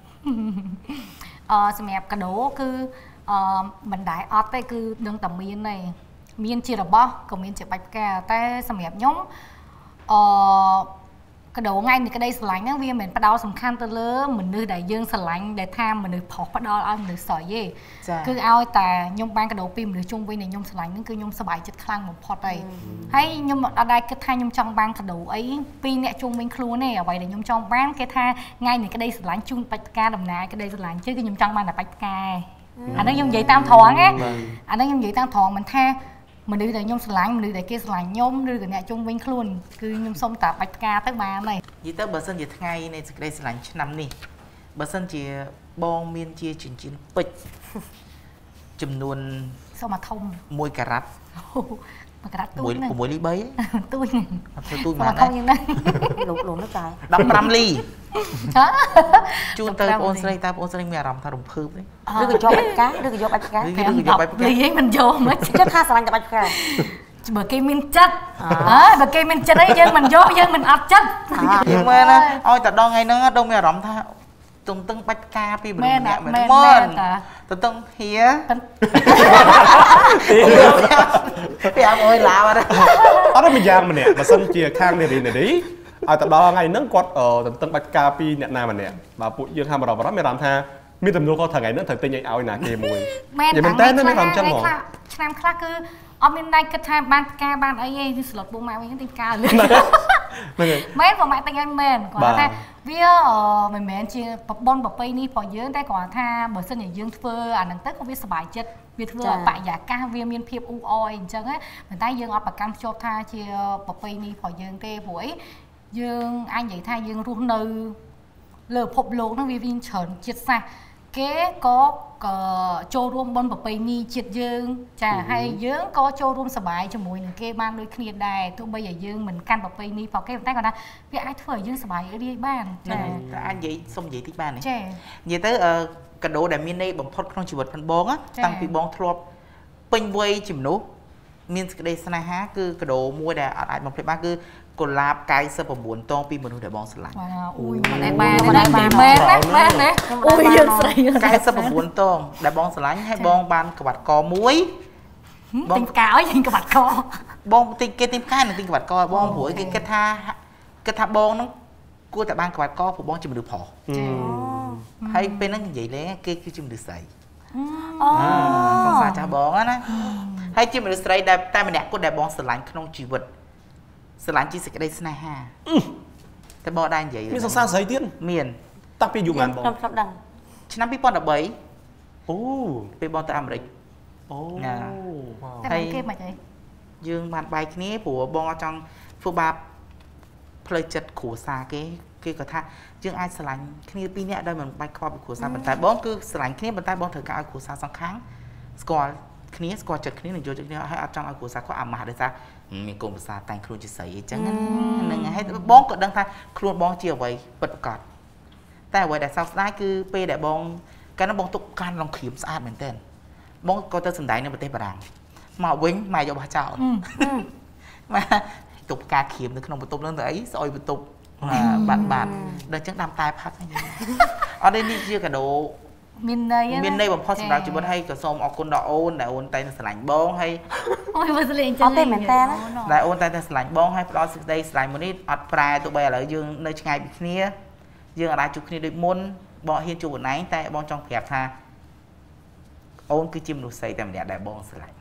Speaker 7: សម្រាប់កាដូគឺមិនដែរអត់ទេគឺនឹងតែមានជារបស់ក៏មានជាបាច់ផ្កាតែសម្រាប់ខ្ញុំកាដូថ្ងៃនៃក្តីស្រឡាញ់ហ្នឹងវាមិនផ្ដោតសំខាន់ទៅលើមនុស្សដែលយើងស្រឡាញ់ដែលថាមនុស្សប្រុសផ្ដោតឲ្យមនុស្សស្រីទេគឺឲ្យតែខ្ញុំបានកាដូពីមនុស្សជុំវិញដែលខ្ញុំស្រឡាញ់ហ្នឹងគឺខ្ញុំសប្បាយចិត្តខ្លាំងបំផុតហើយខ្ញុំអត់ដែរគិតថាខ្ញុំចង់បានកាដូអីពីអ្នកជុំវិញខ្លួនទេអ្វីដែលខ្ញុំចង់បានគេថាថ្ងៃនៃក្តីស្រឡាញ់ជូនបាច់ផ្កាដំណើរក្តីស្រឡាញ់គឺខ្ញុំចង់បានតែបាច់ផ្កាអាហ្នឹងខ្ញុំនិយាយតាមត្រង់ណាអាហ្នឹងខ្ញុំនិយាយតាមត្រង់មិនថាមនុស្សដែលខ្ញុំស្រឡាញ់មនុស្សដែលគេស្រឡាញ់ខ្ញុំឬក៏អ្នកជុំវិញខ្លួនគឺខ្ញុំសុំតែបាច់ផ្កាទៅបានហើយ
Speaker 6: និយាយទៅបើសិនជាថ្ងៃនៃសេចក្តីស្រឡាញ់ឆ្នាំនេះបើសិនជាបងមានជាចិញ្ចៀនពេជ្រចំនួន
Speaker 7: សុំមកធំ
Speaker 6: 1ការ៉ាត់
Speaker 7: 1ការ៉ាត់ទូហ្នឹង
Speaker 6: 6លី3
Speaker 7: ទូហ្នឹង
Speaker 6: អត់ធ្វើទូប៉ុន្មាន
Speaker 7: ហ្នឹង
Speaker 5: លោកនោះតែ
Speaker 6: 15លីជូនទៅបងអូនស្រីតើបងអូនស្រីមានអារម្មណ៍ថារំភើបទេ
Speaker 5: ឬក៏យកបាច់ផ្កាឬក៏យកបាច់ផ្កា
Speaker 6: ឬក៏យកបាច់ផ្កា
Speaker 7: លីឯងមិនយកមិន
Speaker 5: ចិត្តថាស្រឡាញ់តែបាច់ផ្កា
Speaker 7: បើគេមានចិត្តបើគេមានចិត្តអីយើងមិនយកយើងមិនអត់ចិត្ត
Speaker 6: មែនណាឲ្យតែដល់ថ្ងៃហ្នឹងដល់មានអារម្មណ៍ថាទន្ទឹងបាច់ផ្កាពីមនុស្សម្នាក់មែនទន្ទឹងហៀពីអើយឡាវអត់
Speaker 3: អត់មានយ៉ាងម្នាក់បើសិនជាខាងនេះនេះឲ្យទៅដល់ថ្ងៃហ្នឹងគាត់តន្ទឹងបាច់ការពីអ្នកណាម្នាក់បើពួកយើងថាបរមមានអារម្មណ៍ថាមានទំនួលខុសថ្ងៃហ្នឹងត្រូវទិញឲ្យណាគេមួយ
Speaker 7: មែនតែមានអារម្មណ៍ចឹងហ្មងឆ្នាំខ្លះគឺអត់មានដៃគិតថាបានផ្កាបានអីទេគឺស្លុតពុកម៉ែវិញទិញផ្កាលឿនមែនពុកម៉ែទិញឲ្យមែនគាត់ថាវាមិនមែនជាប្រព័ន្ធប្រពៃនេះរបស់យើងតែគាត់ថាបើសិនជាយើងធ្វើអាហ្នឹងទៅក៏វាសុបាយចិត្តវាធ្វើឲ្យបរិយាកាសវាមានភាពអ៊ូអរអីអញ្ចឹងណាប៉ុន្តែយើងអត់ប្រកាន់ភ្ជាប់ថាជាប្រពៃនេះរបស់យើងទេព្រោះអីយើងអាចនិយាយថាយើងរស់នៅលើពិភពលោកហ្នឹងវាមានច្រើនជាតិសាសន៍គេក៏ចូលរួមបុណ្យប្រពៃណីជាតិយើងចាហើយយើងក៏ចូលរួមសប្បាយជាមួយនឹងគេបានដូចគ្នាដែរទោះបីជាយើងមិនកាន់ប្រពៃណីផងគេប៉ុន្តែគាត់ថាវាអាចធ្វើឲ្យយើងសប្បាយរីកបាន
Speaker 6: ចាអាចនិយាយសុំនិយាយតិចបានទេចានិយាយទៅកាដូដែលមានន័យបំផុតក្នុងជីវិតផងបងតាំងពីបងធ្លាប់ពេញវ័យជាមនុស្សមានសេចក្តីស្នេហាគឺកាដូមួយដែលអត់អាចបំភ្លេចបានគឺកុលាប99តងពីមនុស្សដែលបងស្រឡាញ់
Speaker 7: អូយមិនអាចបានទេមែនណាអូយយើងស្រី
Speaker 6: 99តងដែលបងស្រឡាញ់ហើយបងបានក្បាត់កមួយ
Speaker 7: បងទិញផ្កាឲ្យទិញក្បាត់ក
Speaker 6: បងទិញគេទិញផ្កានិងទិញក្បាត់កបងព្រោះគេគិតថាបងហ្នឹងគួរតែបានក្បាត់កព្រោះបងជាមនុស្សប្រុសហើយពេលហ្នឹងនិយាយលេងគេគឺជាមនុស្សស្រីសង្សារចាស់បងណាហើយជាមនុស្សស្រីដែលតែម្នាក់គត់ដែលបងស្រឡាញ់ក្នុងជីវិតស្រឡាញ់ជាសេចក្តីស្នេហាតែបងដែរនិយាយ
Speaker 3: មានសង្សារស្រីទៀត
Speaker 6: មាន
Speaker 3: តាំងពីយុគណាបង
Speaker 5: ខ្ញុំធ្លាប់ដឹង
Speaker 6: ឆ្នាំ2013
Speaker 3: អូ
Speaker 6: ពេលបងទៅអាមេរិក
Speaker 3: អូ
Speaker 7: តែគេមិនអី
Speaker 6: យើងបានបែកគ្នាព្រោះបងអត់ចង់ធ្វើបាបផ្លូវចិត្តគ្រួសារគេក៏ថាយើងអាចស្រឡាញ់គ្នាពីរនាក់ដោយមិនបាច់ខ្វល់ពីគ្រួសារប៉ុន្តែបងគឺស្រឡាញ់គ្នាប៉ុន្តែបងត្រូវការឲ្យគ្រួសារសងខាងស្គាល់គ្នាស្គាល់ចិត្តគ្នានិងយល់ចិត្តគ្នាហើយអត់ចង់ឲ្យគ្រួសារគាត់អាម៉ាស់ដោយសារមានកូនប្រសាតែងខ្លួនជាស្រីអីចឹងហ្នឹងហើយបងក៏ដឹងថាខ្លួនបងជាអ្វីពិតប្រាកដតែអ្វីដែលសោកស្ដាយគឺពេលដែលបងកាលនោះបងទុកកាន់ឡងក្រៀមស្អាតមែនទែនបងក៏ទៅសម្ដែងនៅប្រទេសបារាំងមកវិញម៉ែយកបោះចោលម៉ែទុកផ្កាក្រៀមនៅក្នុងបន្ទប់ហ្នឹងទៅអីស្អុយបន្ទប់បាត់ដល់ចឹងដាំតែផាត់ហ្នឹងអត់ទេនេះជាកាដូ
Speaker 7: មាន
Speaker 6: ន័យបំផុតសម្រាប់ជីវិតហើយក៏សូមអរគុណដល់អូនដែលអូនតែងស្រឡាញ់បងហើយ
Speaker 7: អូយមើលសលេងចឹង
Speaker 5: អត់ទេមែនតើ
Speaker 6: ដែលអូនតែងស្រឡាញ់បងហើយផ្ដល់សេចក្តីស្រឡាញ់មួយនេះអត់ប្រែទោះបីឥឡូវយើងនៅឆ្ងាយពីគ្នាយើងអាចជួបគ្នាដូចមុនបងហ៊ានជួបខ្លួនឯងតែបងចង់ប្រាប់ថាអូនគឺជាមនុស្សស្រីតែម្នាក់ដែលបងស្រឡាញ់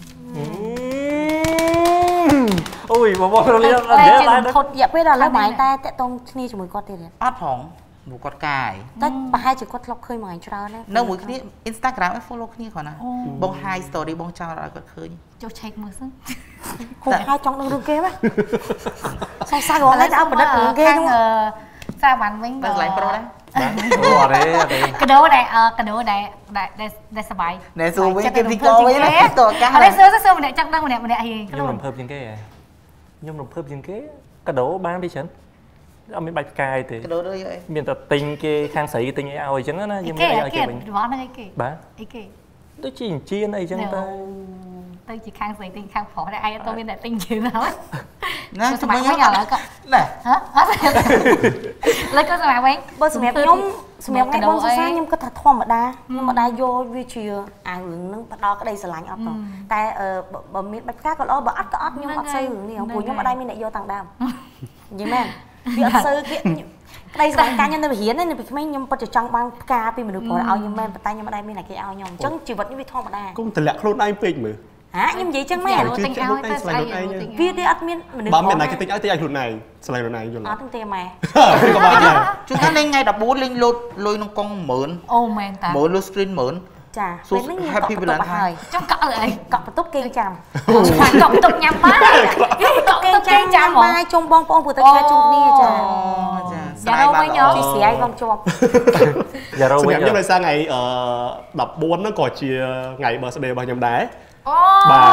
Speaker 8: អូយបងរលា
Speaker 5: ខុតរយៈពេលដល់ឥឡូវមិនតែតាក់ទងគ្នាជាមួយគាត់ទៀត
Speaker 6: អត់ផងមកគាត់កាយ
Speaker 5: តែប្រហែលជាគាត់ធ្លាប់ឃើញមកច្រើនណាស់
Speaker 6: នៅមួយគ្នា Instagram ឲ្យ follow គ្នាគ្រាន់ណាបង high story បងចោលឲ្យគាត់ឃើញ
Speaker 7: ចុះ check មើលសិន
Speaker 5: គាត់ហៅចង់ដឹងរឿងគេហ៎សង្ស័យរងតែឲ្យបណ្ឌិតរឿងគេហ្នឹង
Speaker 7: សាបានវិញ
Speaker 6: បើឆ្លៃប្រុសដែរ
Speaker 8: អូអរេ
Speaker 7: កាដូដែលសបាយ
Speaker 6: ណែសួរវិញគេទីកវិញណាតើកា
Speaker 7: អត់សួរម្នាក់ចង់ដឹងម្នាក់អី
Speaker 8: ខ្ញុំរំភើបជាងគេខ្ញុំរំភើបជាងគេកាដូបានពីច្រើនអត់មានបាច់ផ្កាយទេ
Speaker 6: កាដូដូចអី
Speaker 8: មានតែទិញគេខាងស្រីទិញឲ្យអញ្ចឹងណា
Speaker 7: ខ្ញុំមានឲ្យគេវិញរបស់ហ្នឹងអីគេ
Speaker 8: បាទ
Speaker 7: អីគេ
Speaker 8: ដូចជាអញ្ជៀនអីចឹង
Speaker 7: ទៅជាខាងស្រីទិញខាងប្រុសតែឯងអត់មានតែទិញជឿហើយ
Speaker 6: ណា
Speaker 7: សម្រាប់ខ្ញុំឥឡូវក៏
Speaker 6: ណា
Speaker 7: ហ៎អត់លើក៏សម្រាប់វិញ
Speaker 5: បើសម្រាប់ខ្ញុំសម្រាប់ថ្ងៃបុណ្យសរសើរខ្ញុំគិតថាធម្មតាខ្ញុំមិនដែរយកវាជាអារឿងហ្នឹងផ្ដល់ក្តីស្រឡាញ់អត់ទេតែបើមានបាច់ផ្កាក៏ល្អបើអត់ក៏អត់ខ្ញុំអត់សូវរឿងនេះព្រោះខ្ញុំអត់ដែរមានអ្នកយកតាំងដើមនិយាយមែនវាអត់សូវគេក្តីស្រឡាញ់ការខ្ញុំនៅវិហារនៅពីក្មេងខ្ញុំពិតជាចង់បានផ្កាពីមនុស្សប្រុសឲ្យខ្ញុំមែនប៉ុន្តែខ្ញុំអត់ដែរមានអ្នកគេឲ្យខ្ញុំអញ្ចឹងជីវិតនេះវាធម្មតា
Speaker 3: គុំតម្លាក់ខ្លួនឯងពេកមើល
Speaker 5: ខ្ញុំនិយាយចឹងមែន
Speaker 7: ទិញឲ្យទៅស្អី
Speaker 5: វាទេអត់មាន
Speaker 3: មនុស្សបើមានអ្នកគេទិញឲ្យខ្លួនឯងស្លាញ់ខ្លួនឯងយល់
Speaker 5: អត់ទេម៉ែ
Speaker 3: ក៏បានដែរ
Speaker 6: ជួនកាលលេងថ្ងៃ14លេងលុតលុយក្នុងកង់10000
Speaker 7: អូមែនតា
Speaker 6: 10000លុយ screen 10000
Speaker 5: ចាពេលហ្នឹងខ្ញុំកក់បន្ទប់ហើយ
Speaker 7: ចាំកក់អី
Speaker 5: កក់បន្ទប់គេចាំ
Speaker 7: កក់បន្ទប់ញ៉ាំបាយកក់បន្ទប់គេចាំ
Speaker 5: បាយជុំបងប្អូនព្រោះទៅខែជុំគ្នាចា
Speaker 7: យ៉ារ៉ូវិញយោ
Speaker 5: ពីស្រីបងជាប់
Speaker 8: យ៉ារ៉ូវិញ
Speaker 3: ខ្ញុំដោយសារថ្ងៃ14ហ្នឹងក៏ជាថ្ងៃ birthday របស់ខ្ញុំដែរ
Speaker 7: អូ
Speaker 3: បាទ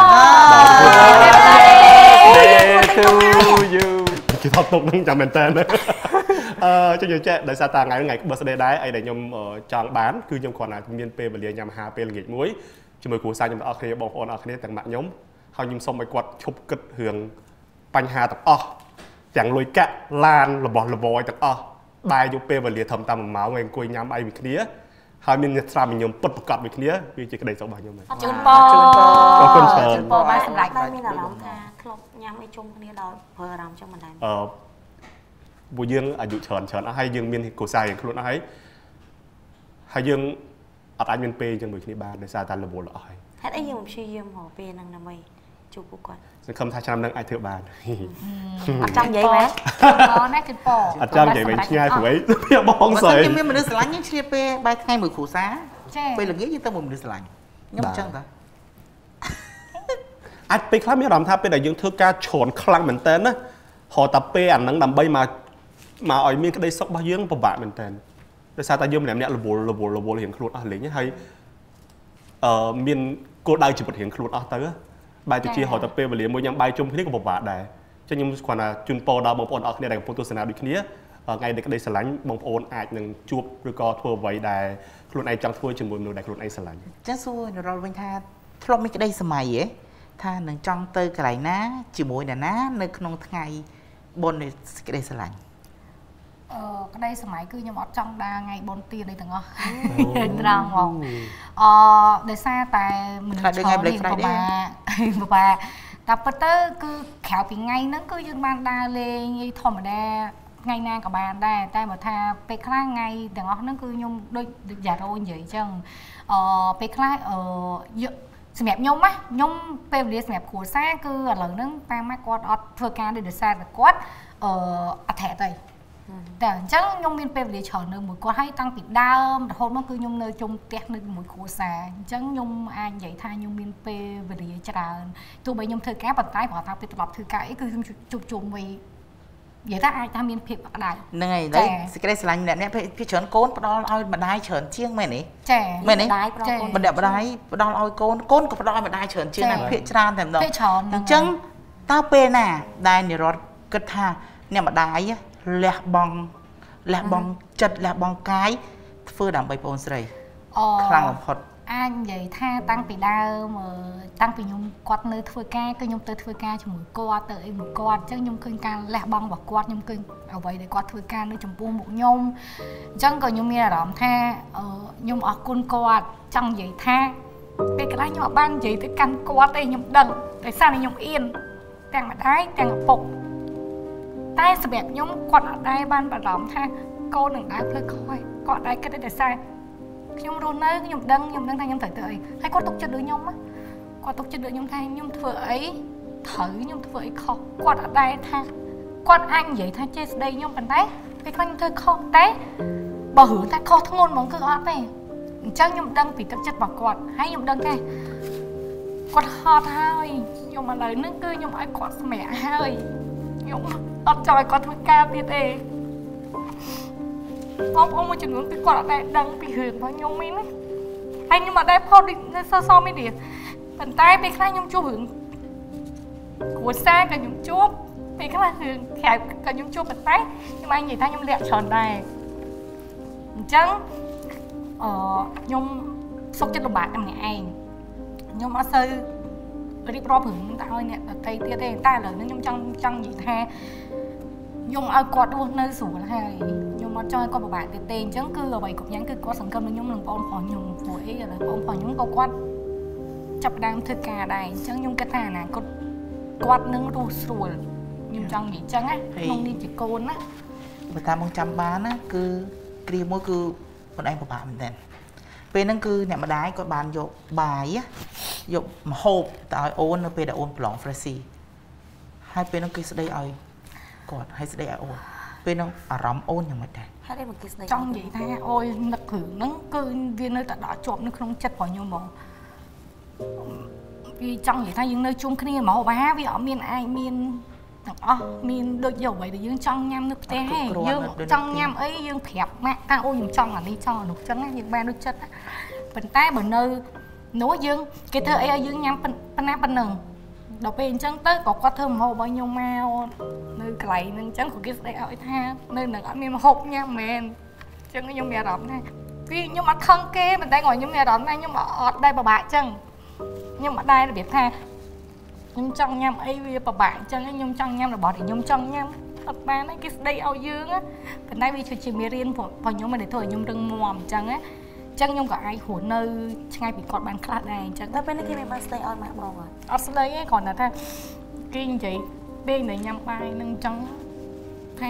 Speaker 3: គេថតទុកនឹងចាំមែនតើចុះចែកដោយសារតាថ្ងៃ birthday ដែរអីដែលខ្ញុំចង់បានគឺខ្ញុំគ្រាន់តែមានពេលវេលាញ៉ាំអាហារពេលល្ងាចមួយជាមួយគ្រួសារខ្ញុំទាំងអស់គ្នាបងប្អូនអស់គ្នាទាំងម៉ាក់ខ្ញុំហើយខ្ញុំសូមឲ្យគាត់ឈប់គិតរឿងបញ្ហាទាំងអស់ទាំងលុយកាក់ឡានរបស់លវយទាំងអស់បាយយកពេលវេលាធំតាម1ម៉ោងឲ្យអង្គុយញ៉ាំអីមួយគ្នាហើយមានអ្នកស្រាប់ខ្ញុំពិតប្រកបដូចគ្នាវាជាក្តីសុខរបស់ខ្ញុំហើយ
Speaker 2: ជូនពរ
Speaker 3: អរគុណច្រើន
Speaker 2: ជូនពរបានសម្រេច
Speaker 5: តែមានអារម្មណ៍ថាធ្លាប់ញ៉ាំអីជុំគ្នាដល់ប្រើអារម្មណ៍ចឹងមិនដែរ
Speaker 3: ពួកយើងអាយុច្រើនអស់ហើយយើងមានគូសារយើងខ្លួនអស់ហើយយើងអត់អាចមានពេលចឹងដូចគ្នាបានដោយសារតែរវល់អស់ហើយ
Speaker 5: ហេតុអីយើងមិនព្យាយាមហៅពេលហ្នឹងដើម្បីជួបពួកគាត់
Speaker 3: សង្ឃឹមថាឆ្នាំហ្នឹងអាចធ្វើបាន
Speaker 5: អត់ចង់និយាយមែន
Speaker 7: ណាជូនពរ
Speaker 3: អត់ចង់និយាយវិញឆ្ងាយព្រោះអីវាបងស្រី
Speaker 6: ខ្ញុំមានមនុស្សស្រឡាញ់ខ្ញុំឆ្លៀតពេលបាយថ្ងៃមួយគ្រួសារ
Speaker 7: ចា
Speaker 6: ពេលល្ងាចយើងទៅមួយមនុស្សស្រឡាញ់ខ្ញុំអញ្ចឹងតា
Speaker 3: អាចពេលខ្លះមានអារម្មណ៍ថាពេលដែលយើងធ្វើការច្រនខ្លាំងមែនតើណាហៅតែពេលអាហ្នឹងដើម្បីមកឲ្យមានក្តីសុខរបស់យើងពិបាកមែនតើដោយសារតែយើងម្នាក់រវល់រៀងខ្លួនអស់លេងហើយមានគោលដៅជីវិតរៀងខ្លួនអស់ទៅបែរទៅជាហៅតែពេលវេលាមួយញ៉ាំបាយជុំគ្នាក៏ពិបាកដែរអញ្ចឹងខ្ញុំគ្រាន់តែជូនពរដល់បងប្អូនអរគ្នាដែលកំពុងទស្សនាដូចគ្នាថ្ងៃនេះក្តីស្រឡាញ់បងប្អូនអាចនឹងជួបឬក៏ធ្វើអ្វីដែលខ្លួនឯងចង់ធ្វើជាមួយមនុស្សដែលខ្លួនឯងស្រឡាញ់
Speaker 6: អញ្ចឹងសួររលវិញថាធ្លាប់មានក្តីសម័យហ៎ថានឹងចង់ទៅកន្លែងណាជាមួយអ្នកណានៅក្នុងថ្ងៃបុណ្យនៃសេចក្តីស្រឡាញ់
Speaker 7: ក្តីសម័យគឺខ្ញុំអត់ចង់ដើរថ្ងៃបុណ្យទានអីទាំងអស់ត្រង់ហ្មងដោយសារតែមនុស្សច្រើនពិបាកតែពិតទៅគឺក្រៅពីថ្ងៃហ្នឹងគឺយើងបានដើរលេងធម្មតាថ្ងៃណាក៏បានដែរតែបើថាពេលខ្លះថ្ងៃទាំងអស់ហ្នឹងគឺខ្ញុំដូចយ៉ារ៉ូនិយាយអញ្ចឹងពេលខ្លះសម្រាប់ខ្ញុំណាខ្ញុំពេលវេលាសម្រាប់គ្រួសារគឺឥឡូវហ្នឹងប៉ាម៉ាក់គាត់អត់ធ្វើការដោយសារតែគាត់អធិទៅតែអញ្ចឹងខ្ញុំមានពេលវេលាច្រើននៅមួយគាត់ហើយតាំងពីដើមរហូតមកគឺខ្ញុំនៅជុំផ្ទះនៅជាមួយគ្រួសារអញ្ចឹងខ្ញុំអាចនិយាយថាខ្ញុំមានពេលវេលាច្រើនទោះបីខ្ញុំធ្វើការប៉ុន្តែព្រោះថាពេលត្រឡប់ធ្វើការអីគឺខ្ញុំជួបជុំវិញនិយាយថាអាចថាមានភាពក្តៅ
Speaker 6: ហ្នឹងហើយតែសេចក្តីស្រឡាញ់ម្នាក់នេះភាគច្រើនកូនផ្ដល់ឲ្យម្ដាយច្រើនជាងមែនទេ
Speaker 7: ចា
Speaker 6: មែនទេម្ដាយផ្ដល់ឲ្យកូនកូនក៏ផ្ដល់ឲ្យម្ដាយច្រើនជាងដែរភាគច្រើនតែម្ដងអញ្ចឹងតើពេលណាដែលនិរតគិតថាអ្នកម្ដាយលះបង់ចិត្តលះបង់កាយធ្វើដើម្បីបងស្រីខ្លាំងបំផុត
Speaker 7: អាចនិយាយថាតាំងពីដើមតាំងពីខ្ញុំគាត់នៅធ្វើការគឺខ្ញុំទៅធ្វើការជាមួយគាត់ទៅអីមួយគាត់អញ្ចឹងខ្ញុំឃើញការលះបង់របស់គាត់ខ្ញុំឃើញអ្វីដែលគាត់ធ្វើការនៅចំពោះមុខខ្ញុំអញ្ចឹងក៏ខ្ញុំមានអារម្មណ៍ថាខ្ញុំអរគុណគាត់ចង់និយាយថាពេលកន្លែងខ្ញុំអត់បាននិយាយទៅកាន់គាត់ទេខ្ញុំដឹងដោយសារតែខ្ញុំអៀនទាំងម្ដាយទាំងឪពុកតែសម្រាប់ខ្ញុំគាត់អត់ដែរបានបារម្ភថាកូននឹងដើរផ្លូវខុសគាត់ដែរគិតតែសារខ្ញុំរស់នៅខ្ញុំដឹងថាខ្ញុំត្រូវធ្វើអីហើយគាត់ទុកចិត្តដូចខ្ញុំគាត់ទុកចិត្តដូចខ្ញុំថាខ្ញុំធ្វើអីត្រូវខ្ញុំធ្វើអីខុសគាត់អត់ដែរថាគាត់អាចនិយាយថាចេះស្ដីខ្ញុំប៉ុន្តែពេលខ្លះខ្ញុំធ្វើខុសតែបើរឿងថាខុសធ្ងន់ហ្មងគឺអត់ទេអញ្ចឹងខ្ញុំដឹងពីទឹកចិត្តរបស់គាត់ហើយខ្ញុំដឹងថាគាត់ហត់ហើយខ្ញុំឥឡូវនេះគឺខ្ញុំឲ្យគាត់សម្រាប់ហើយខ្ញុំអត់ចង់ឲ្យគាត់ធ្វើការទៀតទេបងប្អូនមួយចំនួនគឺគាត់អត់ដែរដឹងពីរឿងរបស់ខ្ញុំឯណាហើយខ្ញុំអត់ដែរផុសនៅsocial media ប៉ុន្តែពេលខ្លះខ្ញុំជួបរឿងគ្រួសារក៏ខ្ញុំជួបពេលខ្លះរឿងក្រៅក៏ខ្ញុំជួបប៉ុន្តែខ្ញុំអាចនិយាយថាខ្ញុំលាក់ច្រើនដែរអញ្ចឹងខ្ញុំសុខចិត្តលំបាកតែម្នាក់ឯងខ្ញុំអត់សូវរៀបរាប់រឿងទៅឲ្យអ្នកដទៃទៀតទេតែឥឡូវនេះខ្ញុំចង់និយាយថាខ្ញុំឲ្យគាត់រស់នៅស្រួលហើយខ្ញុំអត់ចង់ឲ្យគាត់ពិបាកទេអញ្ចឹងគឺអ្វីគ្រប់យ៉ាងគឺគាត់សង្កត់នឹងខ្ញុំនិងបងប្អូនខ្ញុំព្រោះអីឥឡូវបងប្អូនខ្ញុំក៏គាត់ចាប់ដើមធ្វើការដែរអញ្ចឹងខ្ញុំគិតថាអនាគតគាត់នឹងរស់ស្រួលខ្ញុំចង់និយាយអញ្ចឹងណាក្នុងនាមជាកូនណា
Speaker 6: បើតាមមកចាំបានណាគឺគ្រាមួយគឺបងឯងពិបាកមែនតើពេលហ្នឹងគឺអ្នកម្ដាយគាត់បានយកបាយយកម្ហូបទៅឲ្យអូននៅពេលដែលអូនប្រឡង Freshie ហើយពេលហ្នឹងគេស្ដីឲ្យគាត់ហើយស្ដីឲ្យអូនពេលហ្នឹងអារម្មណ៍អូនយ៉ាងម៉េចដែរ
Speaker 5: ហើយតែមកគេស្ដី
Speaker 7: ចង់និយាយថាអូយនឹករឿងហ្នឹងគឺវានៅតែដកជាប់នៅក្នុងចិត្តរបស់ខ្ញុំហ្មងវាចង់និយាយថាយើងនៅជុំគ្នាហ្មងអាហារវាអត់មានអាចមានទាំងអស់មានដូចយកអ្វីដែលយើងចង់ញ៉ាំនៅផ្ទះទេយើងចង់ញ៉ាំអីយើងប្រាប់ម៉ាក់ថាអូខ្ញុំចង់អានេះចង់អានោះចឹងណាយើងបានដូចចិត្តប៉ុន្តែបើនៅនោះយើងគេធ្វើអីឲ្យយើងញ៉ាំប៉ុណ្ណាប៉ុណ្ណឹងដល់ពេលអញ្ចឹងទៅក៏គាត់ធ្វើម្ហូបឲ្យខ្ញុំមកនៅកន្លែងហ្នឹងអញ្ចឹងក៏គេស្ដីឲ្យថានៅនឹងអត់មានម្ហូបញ៉ាំមែនអញ្ចឹងខ្ញុំមានអារម្មណ៍ថាពីខ្ញុំអត់ខឹងគេប៉ុន្តែគាត់ខ្ញុំមានអារម្មណ៍ថាខ្ញុំអត់ដែរពិបាកអញ្ចឹងខ្ញុំអត់ដែររបៀបថាខ្ញុំចង់ញ៉ាំអីវាពិបាកអញ្ចឹងខ្ញុំចង់ញ៉ាំរបស់ដែលខ្ញុំចង់ញ៉ាំអត់បានទេគេស្ដីឲ្យយើងប៉ុន្តែវាជាមេរៀនរបស់ខ្ញុំដែលធ្វើឲ្យខ្ញុំរឹងមាំអញ្ចឹងចឹងខ្ញុំក៏អាចហួរនៅឆ្ងាយពីគាត់បានខ្លះដែរអញ្ចឹង
Speaker 5: ដល់ពេលនេះគេមានបានស្ដីឲ្យម៉ាក់បងអត់
Speaker 7: អត់ស្ដីទេគ្រាន់តែថាគេនិយាយពេលដែលញ៉ាំបាយនឹងអញ្ចឹងថា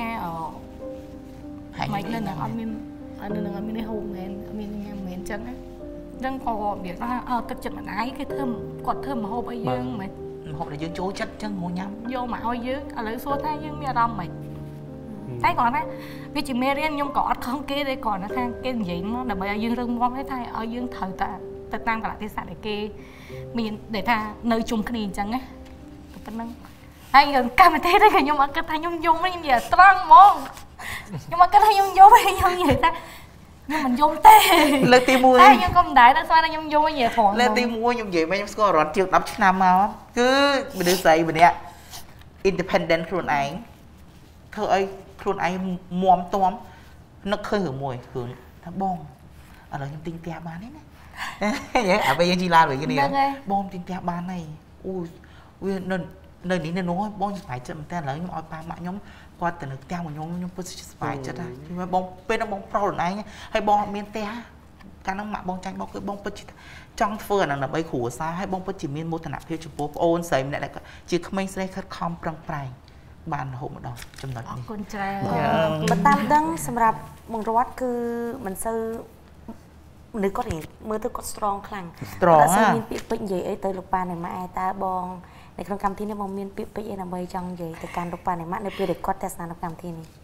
Speaker 7: មិននៅនឹងអត់មាននៅនឹងអត់មានហូបមែនអត់មានញ៉ាំមែនអញ្ចឹងណាចឹងក៏វាថាទឹកចិត្តម្ដាយគេធ្វើគាត់ធ្វើម្ហូបឲ្យយើងមិនម្ហូបដែលយើងចូលចិត្តចឹងមកញ៉ាំយកមកឲ្យយើងឥឡូវសួរថាយើងមានអារម្មណ៍មិនតែគាត់ថាវាជាមេរៀនខ្ញុំក៏អត់ខំគេទេគាត់ថាគេនិយាយមកដើម្បីឲ្យយើងរឹងមាំទេថាឲ្យយើងត្រូវតែទៅតាមកលៈទេសៈដែលគេមានដែលថានៅជុំគ្នាអញ្ចឹងណាប៉ុណ្ណឹងហើយកម្មវិធីនេះក៏ខ្ញុំអត់គិតថាខ្ញុំយំទេខ្ញុំនិយាយត្រង់ហ្មងខ្ញុំអត់គិតថាខ្ញុំយំទេខ្ញុំនិយាយថាខ្ញុំមិនយំទេ
Speaker 6: លើកទី1
Speaker 7: តែខ្ញុំក៏មិនដែរដល់ស្មានថាខ្ញុំយំវិញនិយាយផង
Speaker 6: លើកទី1ខ្ញុំនិយាយមកខ្ញុំស្គាល់រត់ជាង10ឆ្នាំមកគឺមនុស្សស្រីម្នាក់ independent ខ្លួនឯងធ្វើឲ្យខ្លួនឯងមាំទាំនឹកឃើញរឿងមួយរឿងថាបងឥឡូវខ្ញុំទិញផ្ទះបានទេណាអាពេលយើងជីឡានវិញគ្នាបងទិញផ្ទះបានហើយអូវានៅនេះនៅនោះបងសប្បាយចិត្តមែនតើឥឡូវខ្ញុំឲ្យប៉ាម៉ាក់ខ្ញុំគាត់ទៅនៅផ្ទះមកខ្ញុំពិតជាសប្បាយចិត្តហើយបងពេលហ្នឹងបងប្រុសខ្លួនឯងហើយបងអត់មានផ្ទះកាលហ្នឹងម៉ាក់បងចាញ់បងគឺបងពិតជាចង់ធ្វើអាហ្នឹងដើម្បីគ្រួសារហើយបងពិតជាមានមោទនភាពចំពោះប្អូនស្រីម្នាក់ដែលជាក្មេងស្រីខិតខំប្រឹងប្រែងបានរហូតមកដល់ចំណុចនេះអរគុណ
Speaker 5: ច្រើនបើតាមដឹងសម្រាប់បងរតគឺមិនសូវមនុស្សគាត់មើលទៅគាត់ strong ខ្លាំងតែសូមមានពាក្យពេចន៍និយាយអីទៅលោកប៉ានៃម៉ាក់ឯតើបងនៅក្នុងកម្មវិធីនេះបងមានពាក្យពេចន៍អីដើម្បីចង់និយាយទៅកាន់លោកប៉ានៃម៉ាក់នៅពេលដែលគាត់ទស្សនានៅកម្មវិធីនេះ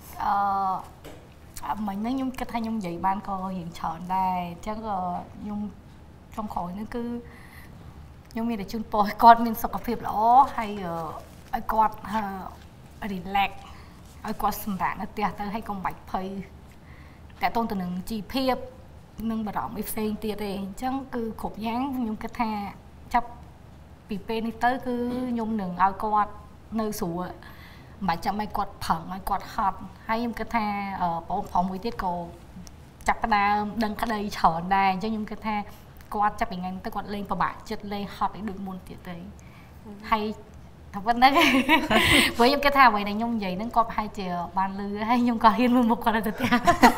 Speaker 7: មិញហ្នឹងខ្ញុំគិតថាខ្ញុំនិយាយបានក៏រៀងច្រើនដែរអញ្ចឹងក៏ខ្ញុំក្នុងក្រោយហ្នឹងគឺខ្ញុំមានតែជូនពរឲ្យគាត់មានសុខភាពល្អហើយឲ្យគាត់ relax ឲ្យគាត់សម្រាកនៅផ្ទះទៅហើយកុំបាច់ភ័យតែតូនទៅនឹងជីវភាពនឹងបារម្ភអីផ្សេងទៀតទេអញ្ចឹងគឺគ្រប់យ៉ាងខ្ញុំគិតថាចាប់ពីពេលនេះទៅគឺខ្ញុំនឹងឲ្យគាត់នៅស្រួលមិនបាច់ចាំឲ្យគាត់ប្រឹងឲ្យគាត់ហត់ហើយខ្ញុំគិតថាបងប្រុសមួយទៀតក៏ចាប់ផ្ដើមដឹងក្តីច្រើនដែរអញ្ចឹងខ្ញុំគិតថាគាត់ចាប់ពីថ្ងៃទៅគាត់លេងពិបាកចិត្តលេងហត់ឲ្យដូចមុនទៀតទេហើយតែប៉ុណ្្នឹងព្រោះខ្ញុំគិតថាអ្វីដែលខ្ញុំនិយាយហ្នឹងគាត់ប្រហែលជាបានលឺហើយខ្ញុំក៏ហ៊ានមើលមុខគាត់ទៅទៀត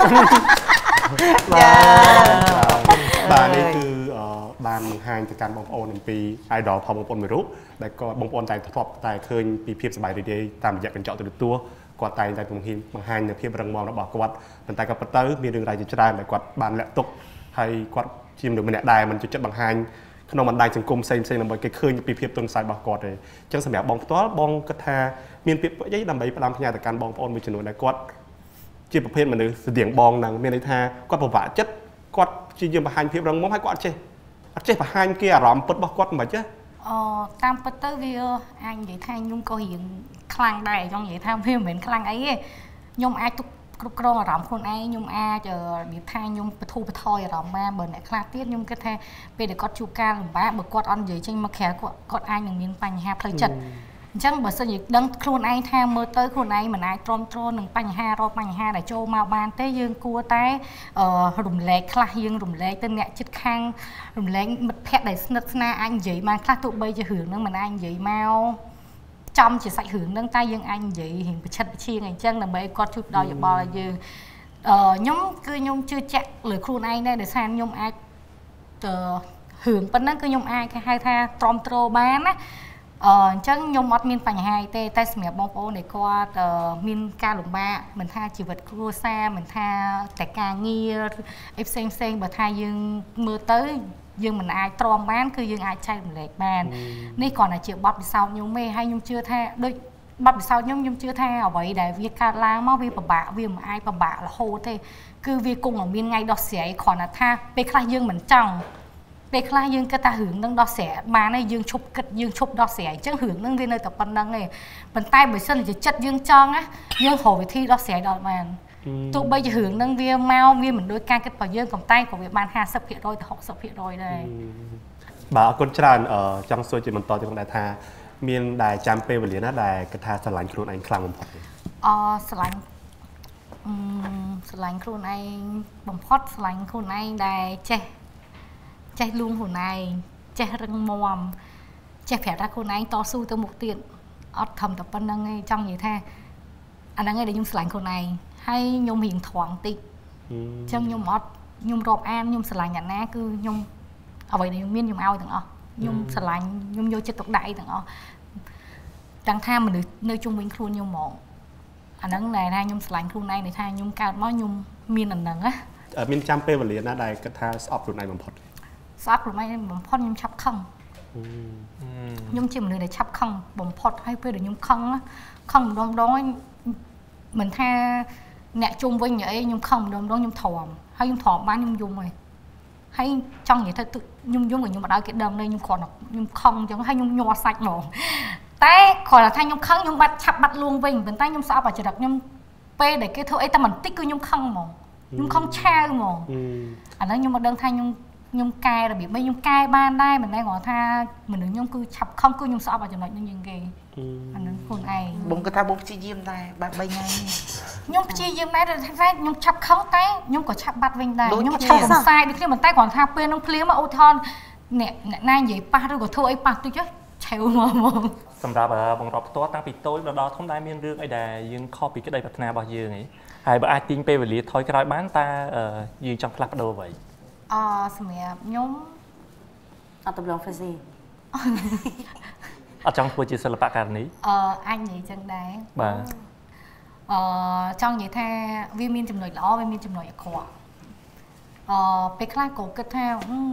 Speaker 3: បាទនេះគឺបានបង្ហាញទៅកាន់បងប្អូនអំពី idol ផងបងប្អូនមួយរូបដែលក៏បងប្អូនតែធ្លាប់តែឃើញពីភាពសប្បាយរីករាយតាមរយៈកញ្ចក់ទូរទស្សន៍គាត់តែងតែបង្ហាញនៅភាពរឹងមាំរបស់គាត់ប៉ុន្តែក៏ពិតទៅមានរឿងរ៉ាវជាច្រើនដែលគាត់បានលាក់ទុកហើយគាត់ជាមនុស្សម្នាក់ដែរមិនចូលចិត្តបង្ហាញក្នុងបណ្ដាញសង្គមផ្សេងៗដើម្បីគេឃើញពីភាពទន់ខ្សោយរបស់គាត់ទេអញ្ចឹងសម្រាប់បងផ្ទាល់បងគិតថាមានពាក្យពេចន៍អីដើម្បីផ្ដាំផ្ញើទៅកាន់បងប្អូនមួយចំនួនដែលគាត់ជាប្រភេទមនុស្សស្តៀងបងហ្នឹងមានន័យថាគាត់ពិបាកចិត្តគាត់ជាយើងបង្ហាញភាពរឹងមាំហើយគាត់អត់ចេះបង្ហាញគេអារម្មណ៍ពិតរបស់គាត់មិនទេ
Speaker 7: តាមពិតទៅវាអាចនិយាយថាខ្ញុំក៏រៀងខ្លាំងដែរចង់និយាយថាវាមិនមែនខ្លាំងអីទេខ្ញុំអាចគ្រប់គ្រងអារម្មណ៍ខ្លួនឯងខ្ញុំអាចនិយាយថាខ្ញុំបធូរបន្ថយអារម្មណ៍បានបើអ្នកខ្លះទៀតខ្ញុំគិតថាពេលដែលគាត់ជួបការលំបាកបើគាត់អត់និយាយចេញមកក្រៅគាត់អាចនឹងមានបញ្ហាផ្លូវចិត្តអញ្ចឹងបើសិនជាដឹងខ្លួនឯងថាមើលទៅខ្លួនឯងមិនអាចទ្រាំទ្រនឹងបញ្ហាដែលចូលមកបានទេយើងគួរតែរំលែកខ្លះយើងរំលែកទៅអ្នកជិតខាងរំលែកមិត្តភ័ក្តិដែលស្និទ្ធស្នាលអាចនិយាយបានខ្លះទោះបីជារឿងហ្នឹងមិនអាចនិយាយមកចំជាសាច់រឿងហ្នឹងតែយើងអាចនិយាយរៀងប្រឆិតប្រឈៀងអីចឹងដើម្បីឲ្យគាត់ជួយផ្ដល់យោបល់ឲ្យយើងខ្ញុំជឿជាក់លើខ្លួនឯងដែរដោយសារខ្ញុំអាចរឿងប៉ុណ្ណឹងគឺខ្ញុំអាចគេហៅថាទ្រាំទ្របានណាអញ្ចឹងខ្ញុំអត់មានបញ្ហាទេតែសម្រាប់បងប្អូនដែលគាត់មានការលំបាកមិនថាជីវិតគ្រួសារមិនថាតែការងារអីផ្សេងបើថាយើងមើលទៅយើងមិនអាចទ្រាំបានគឺយើងអាចចែករំលែកបាននេះគ្រាន់តែជាបទពិសោធន៍ខ្ញុំទេហើយខ្ញុំជឿថាដូចបទពិសោធន៍ខ្ញុំជឿថាអ្វីដែលវាកើតឡើងមកវាពិបាកវាមិនអាចពិបាករហូតទេគឺវាគង់តែមានថ្ងៃដោះស្រាយគ្រាន់តែថាពេលខ្លះយើងមិនចង់ពេលខ្លះយើងគិតថារឿងហ្នឹងដោះស្រាយបានហើយយើងឈប់គិតយើងឈប់ដោះស្រាយអញ្ចឹងរឿងហ្នឹងវានៅតែប៉ុណ្្នឹងទេប៉ុន្តែបើសិនជាចិត្តយើងចង់ណាយើងរកវិធីដោះស្រាយដល់បានទោះបីជារឿងហ្នឹងវាមកវាមិនដូចការគិតរបស់យើងប៉ុន្តែក៏វាបាន 50% ទៅ 60% ដែរ
Speaker 3: បាទអរគុណច្រើនចង់សួរជាបន្តទៀតផងដែរថាមានដែលចាំពេលវេលាណាដែលគិតថាស្រឡាញ់ខ្លួនឯងខ្លាំងបំផុត
Speaker 7: ស្រឡាញ់ខ្លួនឯងបំផុតស្រឡាញ់ខ្លួនឯងដែលចេះលួងខ្លួនឯងចេះរឹងមាំចេះប្រាប់ថាខ្លួនឯងតស៊ូទៅមុខទៀតអត់ធំតែប៉ុណ្្នឹងឯងចង់និយាយថាអាហ្នឹងឯងដែលខ្ញុំស្រឡាញ់ខ្លួនឯងហើយខ្ញុំរៀងត្រង់តិចអញ្ចឹងខ្ញុំអត់ nhung rộp an nhung sờ lạnh nhạt ná cứ nhung ở vậy này miên nhung ao thằng nhung sờ lạnh nhung vô chết tục đại thằng chẳng tham mình được nơi chung mình khuôn nhung mộng anh nâng này ra nhung sờ lạnh khuôn này để tha nhung cao nó nhung miên lần nâng á
Speaker 3: miên trăm pe vật liền na đại cái tha sọp tụi này bằng phật
Speaker 7: sọp tụi này bằng phật nhung chắp không nhung chỉ mình để chắp không bằng phật hay pe để nhung không á không đông đó mình tha nè chung với nhảy nhung không đông đó nhung thòm hay nhung thòm bán nhung dùng rồi hay trong vậy thôi nhung dùng rồi nhung mà đau cái đầm đây nhung còn nhung không chẳng hay nhung nhò sạch nổ tay khỏi là thay nhung không nhung bắt chập bắt luôn vinh bên tay nhung sao bà chỉ đặt nhung pe để cái thôi ấy ta mình tích cứ nhung không mà nhung không cha mà anh nói nhung mà đơn thay nhung cài là bị mấy nhung cài ban đây mình đang ngỏ tha mình đừng nhung cứ chập không cứ nhung sao bà chỉ đặt nhung gì anh nói con ai
Speaker 6: bông cái tha bông chi diêm đây bạn bây ngày
Speaker 7: nhung chi diêm này rồi thay nhung chập không tay nhung có chập bắt vinh đây nhung chập không sai được khi mình tay còn tha pe nhung phím mà ô thon nè nay vậy pa rồi có thôi ấy pa tôi chứ chèo mà
Speaker 8: សម្រាប់បងរ៉បផ្ទាល់តាំងពីតូចដល់ធំដែរមានរឿងអីដែលយើងខុសពីក្តីប្រាថ្នារបស់យើងហីហើយបើអាចទាញពេលវេលាថយក្រោយបានតើយើងចង់ផ្លាស់ប្ដូរអ្វី
Speaker 7: សម្រាប់ខ្ញុំ
Speaker 5: អត់តំឡង fancy
Speaker 8: អត់ចង់ធ្វើជាសិល្បករនេះ
Speaker 7: អញនិយាយចឹងដែរ
Speaker 8: បាទ
Speaker 7: ចង់និយាយថាវាមានចំណុចល្អវាមានចំណុចអាក្រក់ពេលខ្លះក៏គិតថា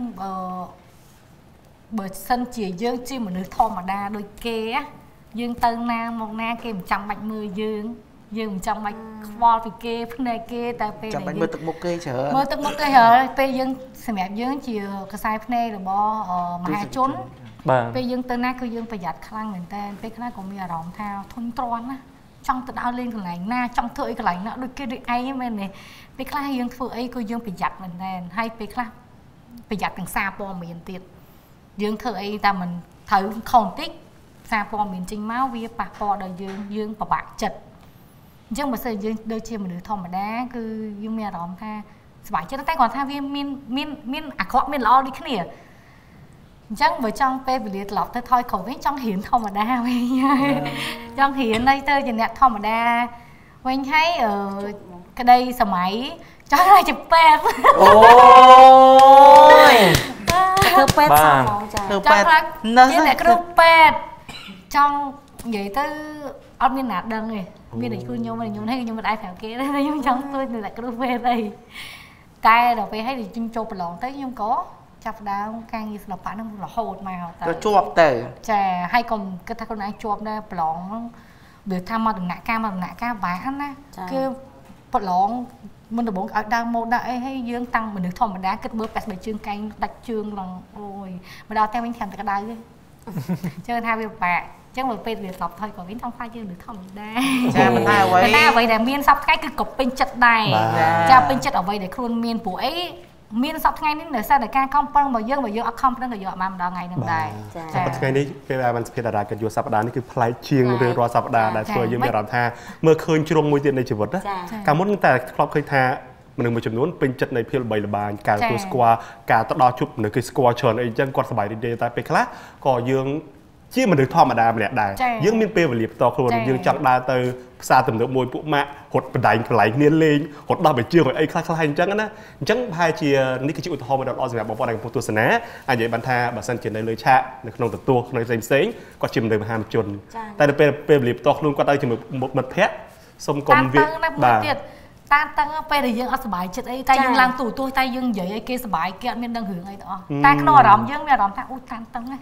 Speaker 7: បើសិនជាយើងជាមនុស្សធម្មតាដូចគេយើងទៅណាមកណាគេមិនចាំបាច់មើលយើងមិនចាំបាច់ខ្វល់ពីគេភ្នែកគេតែពេល
Speaker 6: ចាំបាច់មើលទឹកមុខគេច្រើន
Speaker 7: មើលទឹកមុខគេហើយពេលយើងសម្រាប់យើងជាខ្សែភ្នែករបស់មហាជនពេលយើងទៅណាគឺយើងប្រយ័ត្នខ្លាំងមែនតើពេលខ្លះក៏មានអារម្មណ៍ថាធុញទ្រាន់ណាចង់ទៅដើរលេងកន្លែងណាចង់ធ្វើអីកន្លែងណាដូចគេដូចឯងមែនទេពេលខ្លះយើងធ្វើអីក៏យើងប្រយ័ត្នមែនតើហើយពេលខ្លះប្រយ័ត្នទាំងសារព័ត៌មានទៀតយើងធ្វើអីតែមិនត្រូវខុសបន្តិចសារព័ត៌មានចេញមកវាប៉ះពាល់ដល់យើងពិបាកចិត្តអញ្ចឹងបើសិនយើងដូចជាមនុស្សធម្មតាគឺយើងមានអារម្មណ៍ថាសុបាយចិត្តតែគាត់ថាវាមានអាក្រក់មានល្អដូចគ្នាអញ្ចឹងបើចង់ពេលវេលាត្រឡប់ទៅថយក្រោយវិញចង់រៀនធម្មតាវិញចង់រៀនទៅជាអ្នកធម្មតាវិញហើយក្តីសម័យចង់ឲ្យជាពេទ្យ
Speaker 6: អូយ
Speaker 5: ធ្វើពេទ្យxongហ្មងចា
Speaker 6: ធ្វើពេទ្យ
Speaker 7: ជាអ្នកគ្រូពេទ្យចង់និយាយទៅអត់មានណាដឹងទេមានតែគ្រូខ្ញុំខ្ញុំនេះខ្ញុំមិនអាចប្រាប់គេទេខ្ញុំចង់ធ្វើអ្នកគ្រូពេទ្យអីតែដល់ពេលឲ្យខ្ញុំចូលប្រឡងទៅខ្ញុំក៏ចាប់ដើមការងារសិល្បៈនឹងរហូតមក
Speaker 6: ទៅជាប់ទៅ
Speaker 7: ចាហើយក៏គិតថាខ្លួនឯងជាប់ដែរប្រឡងវាថាមកដំណាក់កាលបានណាគឺប្រឡងមិនដំបងឲ្យដើមម៉ូតដាក់អីហើយយើងតាំងមនុស្សធម្មតាគិតមើលប៉ែស្បែកជើងកែងដាច់ជើងឡើងអូយមកដល់តែវិញខាងតែក្តៅទេជឿថាវាពិបាកអញ្ចឹងបើពេលវាស្លាប់ថយក៏វិញថងខ្លាចយើងមនុស្សធម្មតា
Speaker 6: ចាមិនថាអ្
Speaker 7: វីដែលមានសពថ្ងៃគឺក៏ពេញចិត្តដែរចាពេញចិត្តអ្វីដែលខ្លួនមានព្រោះអីមានសពថ្ងៃនេះដោយសារតែការខំប្រឹងរបស់យើងអត់ខំប្រឹងក៏យកអត់បានម្ដងថ្ងៃហ្នឹងដែរ
Speaker 3: សប្តាហ៍ថ្ងៃនេះពេលបានសភាតារាគិតយកសប្តាហ៍នេះគឺប្លែកជាងរៀងរាល់សប្តាហ៍ដែលធ្វើយើងមានអារម្មណ៍ថាមើលឃើញជ្រុងមួយទៀតនៃជីវិតណាកាលមុនតែធ្លាប់ឃើញថាមនុស្សមួយចំនួនពេញចិត្តនៃភាពល្បីល្បាញការទទួលស្គាល់ការទៅដល់ជួបមនុស្សគេស្គាល់ច្រើនអីចឹងគាត់សប្បាយរីករាយតែពេលខ្លះក៏យើងជាមនុស្សធម្មតាម្នាក់ដែរយើងមានពេលវេលាផ្ទាល់ខ្លួនយើងចង់ដើរទៅផ្សារទំនើបមួយពួកម៉ាក់រត់បដែងកន្លែងគ្នាលេងរត់ដោះបជឿងអីខ្លះអញ្ចឹងណាអញ្ចឹងប្រហែលជានេះគឺជាឧទាហរណ៍មួយដ៏ល្អសម្រាប់បងប្អូនដែលកំពុងទស្សនាអាចនិយាយបានថាបើសិនជានៅលើឆាកនៅក្នុងទទួលក្នុងផ្សេងគាត់ជាមនុស្សមហាជនតែទៅពេលវេលាផ្ទាល់ខ្លួនគាត់ទៅជាមួយមិត្តភ័ក្តិសុំកុំវា
Speaker 7: បាទតានតឹងពេលដែលយើងអត់សុបាយចិត្តអីតែយើងឡើងទូទួតែយើងនិយាយឲ្យគេសុបាយគេអត់មានដឹងរឿងអីទាំងអស់តែក្នុងអារម្មណ៍យើងមានអារម្មណ៍ថាអូតានតឹងណា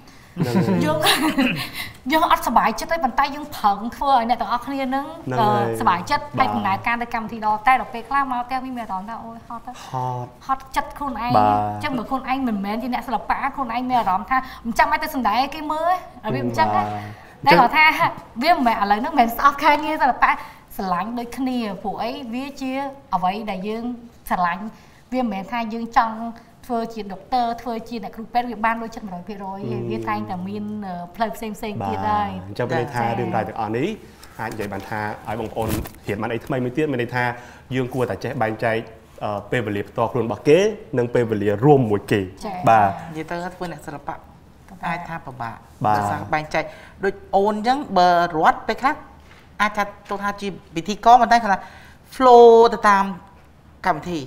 Speaker 7: យើងអត់សុបាយចិត្តទេប៉ុន្តែយើងប្រឹងធ្វើឲ្យអ្នកទាំងអស់គ្នានឹងសុបាយចិត្តហើយដំណើរការទៅកម្មវិធីដល់តែដល់ពេលខ្លះមកផ្ទះមានអារម្មណ៍ថាអូយហត់ចិត្តខ្លួនឯងអញ្ចឹងបើខ្លួនឯងមិនមែនជាអ្នកសិល្បៈខ្លួនឯងមានអារម្មណ៍ថាមិនចាំបាច់ទៅសម្ដែងឲ្យគេមើលរបៀបអញ្ចឹងណាតែគាត់ថាវាមិនមែនឥឡូវហ្នឹងមិនមែនស្អប់ខាងងារសិល្បៈស្រឡាញ់ដូចគ្នាព្រោះអីវាជាអ្វីដែលយើងស្រឡាញ់វាមិនមែនថាយើងចង់ធ្វើជាដុកទ័រធ្វើជាអ្នកគ្រូពេទ្យវាបានដូចចិត្ត 100% វាតែងតែមានផ្លូវផ្សេងទៀតហើយ
Speaker 3: អញ្ចឹងមានន័យថារឿងរ៉ាវទាំងអស់នេះអាចនិយាយបានថាឲ្យបងប្អូនរៀនបានអីថ្មីមួយទៀតមានន័យថាយើងគួរតែចេះបែងចែកពេលវេលាផ្ទាល់ខ្លួនរបស់គេនិងពេលវេលារួមមួយគេ
Speaker 6: បាទនិយាយទៅធ្វើអ្នកសិល្បៈអាចថាពិបាកដោយសារបែងចែកដូចអូនអញ្ចឹងបើរត់ពេលខ្លះអាចថាទៅថាជាពិធីករប៉ុន្តែគាត់ថា flow ទៅតាមកម្មវិធី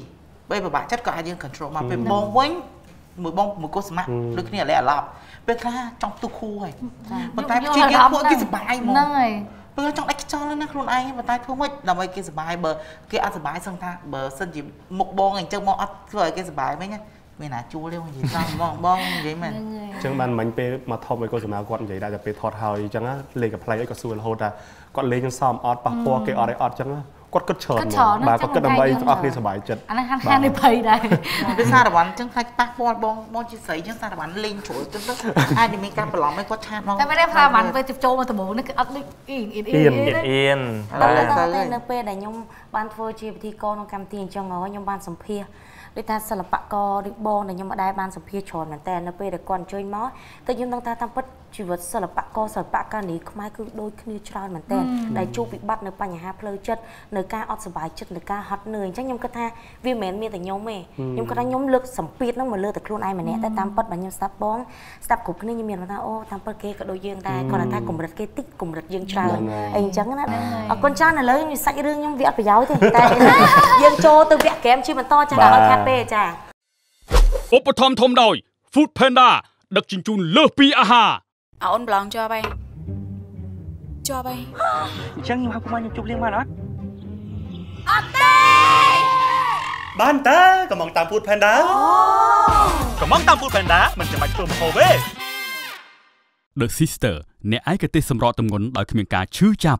Speaker 6: bây giờ bạn chắc có ai dương control mà về bong quánh một cô smart được cái này lại là bây giờ trong tu khu rồi một tay chơi game của cái bài mà bây giờ trong đấy cho lên luôn anh một tay thua mất là mấy cái bài bờ cái ăn bài xong ta bờ sân chỉ một bong anh chơi mò rồi cái bài mấy nhá mình là chua luôn gì sao bong vậy mà
Speaker 3: chẳng bàn mình pe mà thò mấy cô smart quạt vậy đãจะไปถอดหอยจังáเลยกับเพลย์ก็สู้แล้วโหดอ่ะก็เลยยังซ้อมออดปะพวกcáiออดไอออดจังáก็กดเชิญมาก็ดำใบออกนี่สบายจัด
Speaker 7: อันนั้นห้างในเพย์ได้
Speaker 6: เป็นซาดะวันจังใครปักบอลบอลจีใส่จังซาดะวันลิงโฉยจนต้องอันนี้มีการปลอมไม่ก็ชาติน้อง
Speaker 7: แต่ไม่ได้พามันไปจิบโจมาตะโบนั่นคืออัดลิอิน
Speaker 5: แล้วก็แต่ในเป้แต่ยมบ้านทัวร์จีบที่กองกำตีนจังเอายมบ้านสมเพียด้วยท่าศิลปะกอดิบอลแต่ยมได้บ้านสมเพียชนเหมือนแต่ในเป้แต่ก่อนช่วยม้อแต่ยมต้องตาทำปัจจุบันศิลปะกอศิลปะการนี้ขมายคือโดยคณิตชาเหมือนแต่ได้จูบิบัตในปัญหาเพลิดจัดในการอดสบายจัดในการฮัดเหนื่อยจังยมก็ท่าวิเมนมีแต่ยมเมย์ยมก็ท่ายมเลือกสัมปีดนั่งมาเลือกแต่ครูไอมันเนี่ยแต่ตามปัจจุบันยมซับบ้องซับกลุ่มนี้ยมเมียนมาท่าโอ้ตามปัจเกก็โดยยืงได้ก่อนท่ากลุ่มรัดเกติกลุ่มรัดยืงชาเองจังนั้นคนชาเนี่ยเลยมีใส่เรื่องยมเวียดไปย้อยแต่ยืงโจตัวเวียดแกมชีมันโตจะได้แคปเป้จ้า
Speaker 1: อุปธรรมทมโดย Food Panda ដឹកជញ្ជូនលើសពីអាហារ
Speaker 2: អូនប្រឡងជាប់ហើយជាប់ហើយ
Speaker 4: អញ្ចឹងខ្ញុំហៅពុកម៉ែខ្ញុំជប់លៀងបានអត់
Speaker 2: អត់ទេ
Speaker 4: បានតើកំងតាម Food Panda កំងតាម Food Panda មិនចាំបាច់ធ្វើម្ហូបទេ
Speaker 1: The Sister អ្នកឯកទេសសម្រកទម្ងន់ដោយគ្មានការឈឺចាប់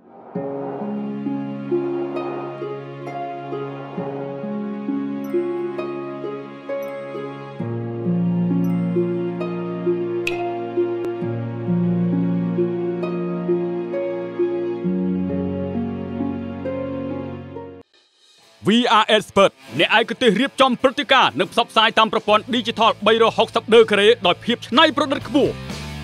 Speaker 1: VR Expert អ្នកឯកទេសរៀបចំព្រឹត្តិការណ៍និងផ្សព្វផ្សាយតាមប្រព័ន្ធ Digital 360 ដឺក្រេដោយភាពច្នៃប្រឌិតខ្ពស់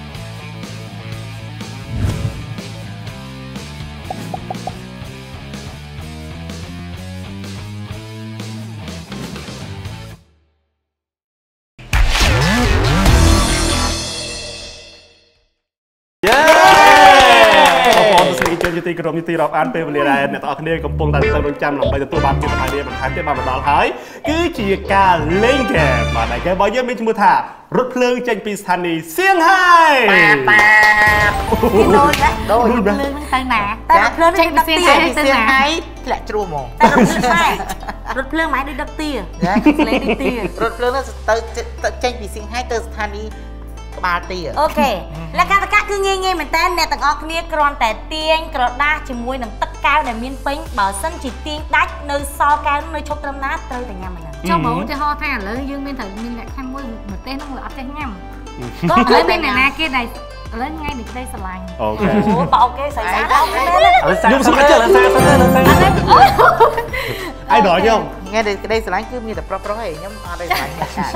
Speaker 3: ជាទីក្រុមទីរាប់អានពេលវេលាដែលអ្នកទាំងអស់គ្នាកំពុងតែរងចាំដើម្បីទទួលបានភាពសប្បាយរីកបន្ថែមទៀតបានមកដល់ហើយគឺជាការលេងហ្គេមបាទហើយគេរបស់យើងមានឈ្មោះថារថភ្លើងចេញពីស្ថានីយ៍សៀងហៃ
Speaker 6: ប៉ាដូចរថភ្លើងហ្នឹងទៅណាតែរថភ្លើងចេញពីសៀងហៃទៅណាធ្លាក់ជ្រួហ្មងតែរថភ្លើងម៉ែដូចដឹកទាលេងដូចទារថភ្លើងហ្នឹងទៅចេញពីសៀងហៃទៅស្ថានីយ៍ក្បាលទា
Speaker 5: អូខេលក្ខណៈគឺងាយៗមែនតើអ្នកទាំងអស់គ្នាគ្រាន់តែទាញក្រដាសជាមួយនឹងទឹកកែវដែលមានពេញបើសិនជាទាញដាច់នៅសល់កែវនៅឈប់ត្រឹមណាត្រូវតែញ៉ាំហ្នឹង
Speaker 7: ចុះបងឧទាហរណ៍ថាឥឡូវយើងមានត្រូវមានលក្ខខណ្ឌមួយប្រទេសហ្នឹងវាអត់ចេះញ៉ាំក៏ឥឡូវមានអ្នកណាគេដែលឥឡូវថ្ងៃនេះក្តីស្រឡាញ់
Speaker 3: អូខេ
Speaker 5: អូបើអូខេស្អីស្អាតអូខេ
Speaker 3: ខ្ញុំសុំចិត្តអីដល់ខ្ញុំ
Speaker 6: ថ្ងៃនេះក្តីស្រឡាញ់គឺមានតែប្រុសៗឯងខ្ញុំអត់ได้ស្រឡាញ់អ្នកចា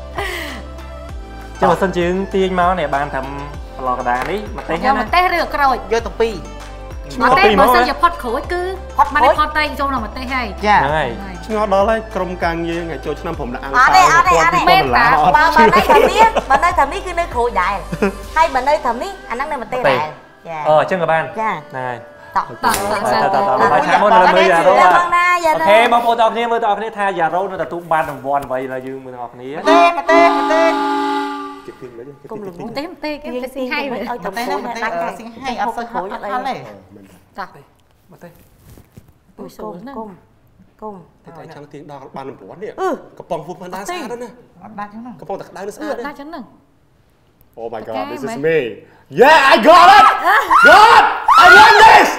Speaker 8: ចាំបើសិនជាទាញមកនេះបានថាប្រឡងកដានេះម្ទេសណា
Speaker 7: ម្ទេសឬក្រូច
Speaker 6: យកទាំងពីរ
Speaker 7: ម្ទេសបើសិនជាផុតក្រូចគឺផុតមកផុតតែចូលក្នុងម្ទេសហើយ
Speaker 6: ចា
Speaker 8: ហ្នឹងហើយ
Speaker 3: ឆ្ងល់ដល់ហើយក្រុមការងារថ្ងៃចូលឆ្នាំผมដាក់អង្គ
Speaker 5: ការគាត់ពីប៉ុណ្ណាបើនៅថានេះគឺនៅក្រូចដែរហើយបើនៅថានេះអាហ្នឹងនៅម្ទេសដែរ
Speaker 8: ចាអញ្ចឹងក៏បាន
Speaker 5: ចា
Speaker 8: ហ្នឹងហើយ
Speaker 7: ត
Speaker 8: បើឆាមុនលើយ៉ារ៉ូអូខេបងប្អូនទាំងអស់គ្នាមើលទាំងអស់គ្នាថាយ៉ារ៉ូនៅទទួលបានរង្វាន់អ្វីឡើយយើងមើលទាំងអស់គ្នា
Speaker 6: ម្ទេស
Speaker 7: គុំលំម្ទេសគេស៊ីហៃឲ្យ
Speaker 6: តែដាច់តែស៊ីហៃអត់សូវក្រូចអត់ហើយ
Speaker 7: ចាស់ទេ
Speaker 8: ម្ទេស
Speaker 5: អូយគុំ
Speaker 3: តែចង់ទាញដល់បានរង្វាន់នេះកំប៉ុងហ្វូតបានស្អាតណាស់
Speaker 6: អត់ដាច់ហ្នឹង
Speaker 3: កំប៉ុងតែក្តៅស្អាត
Speaker 7: ដាច់ចឹងហ្នឹង
Speaker 3: Oh my god this is me Yeah I got it God I won this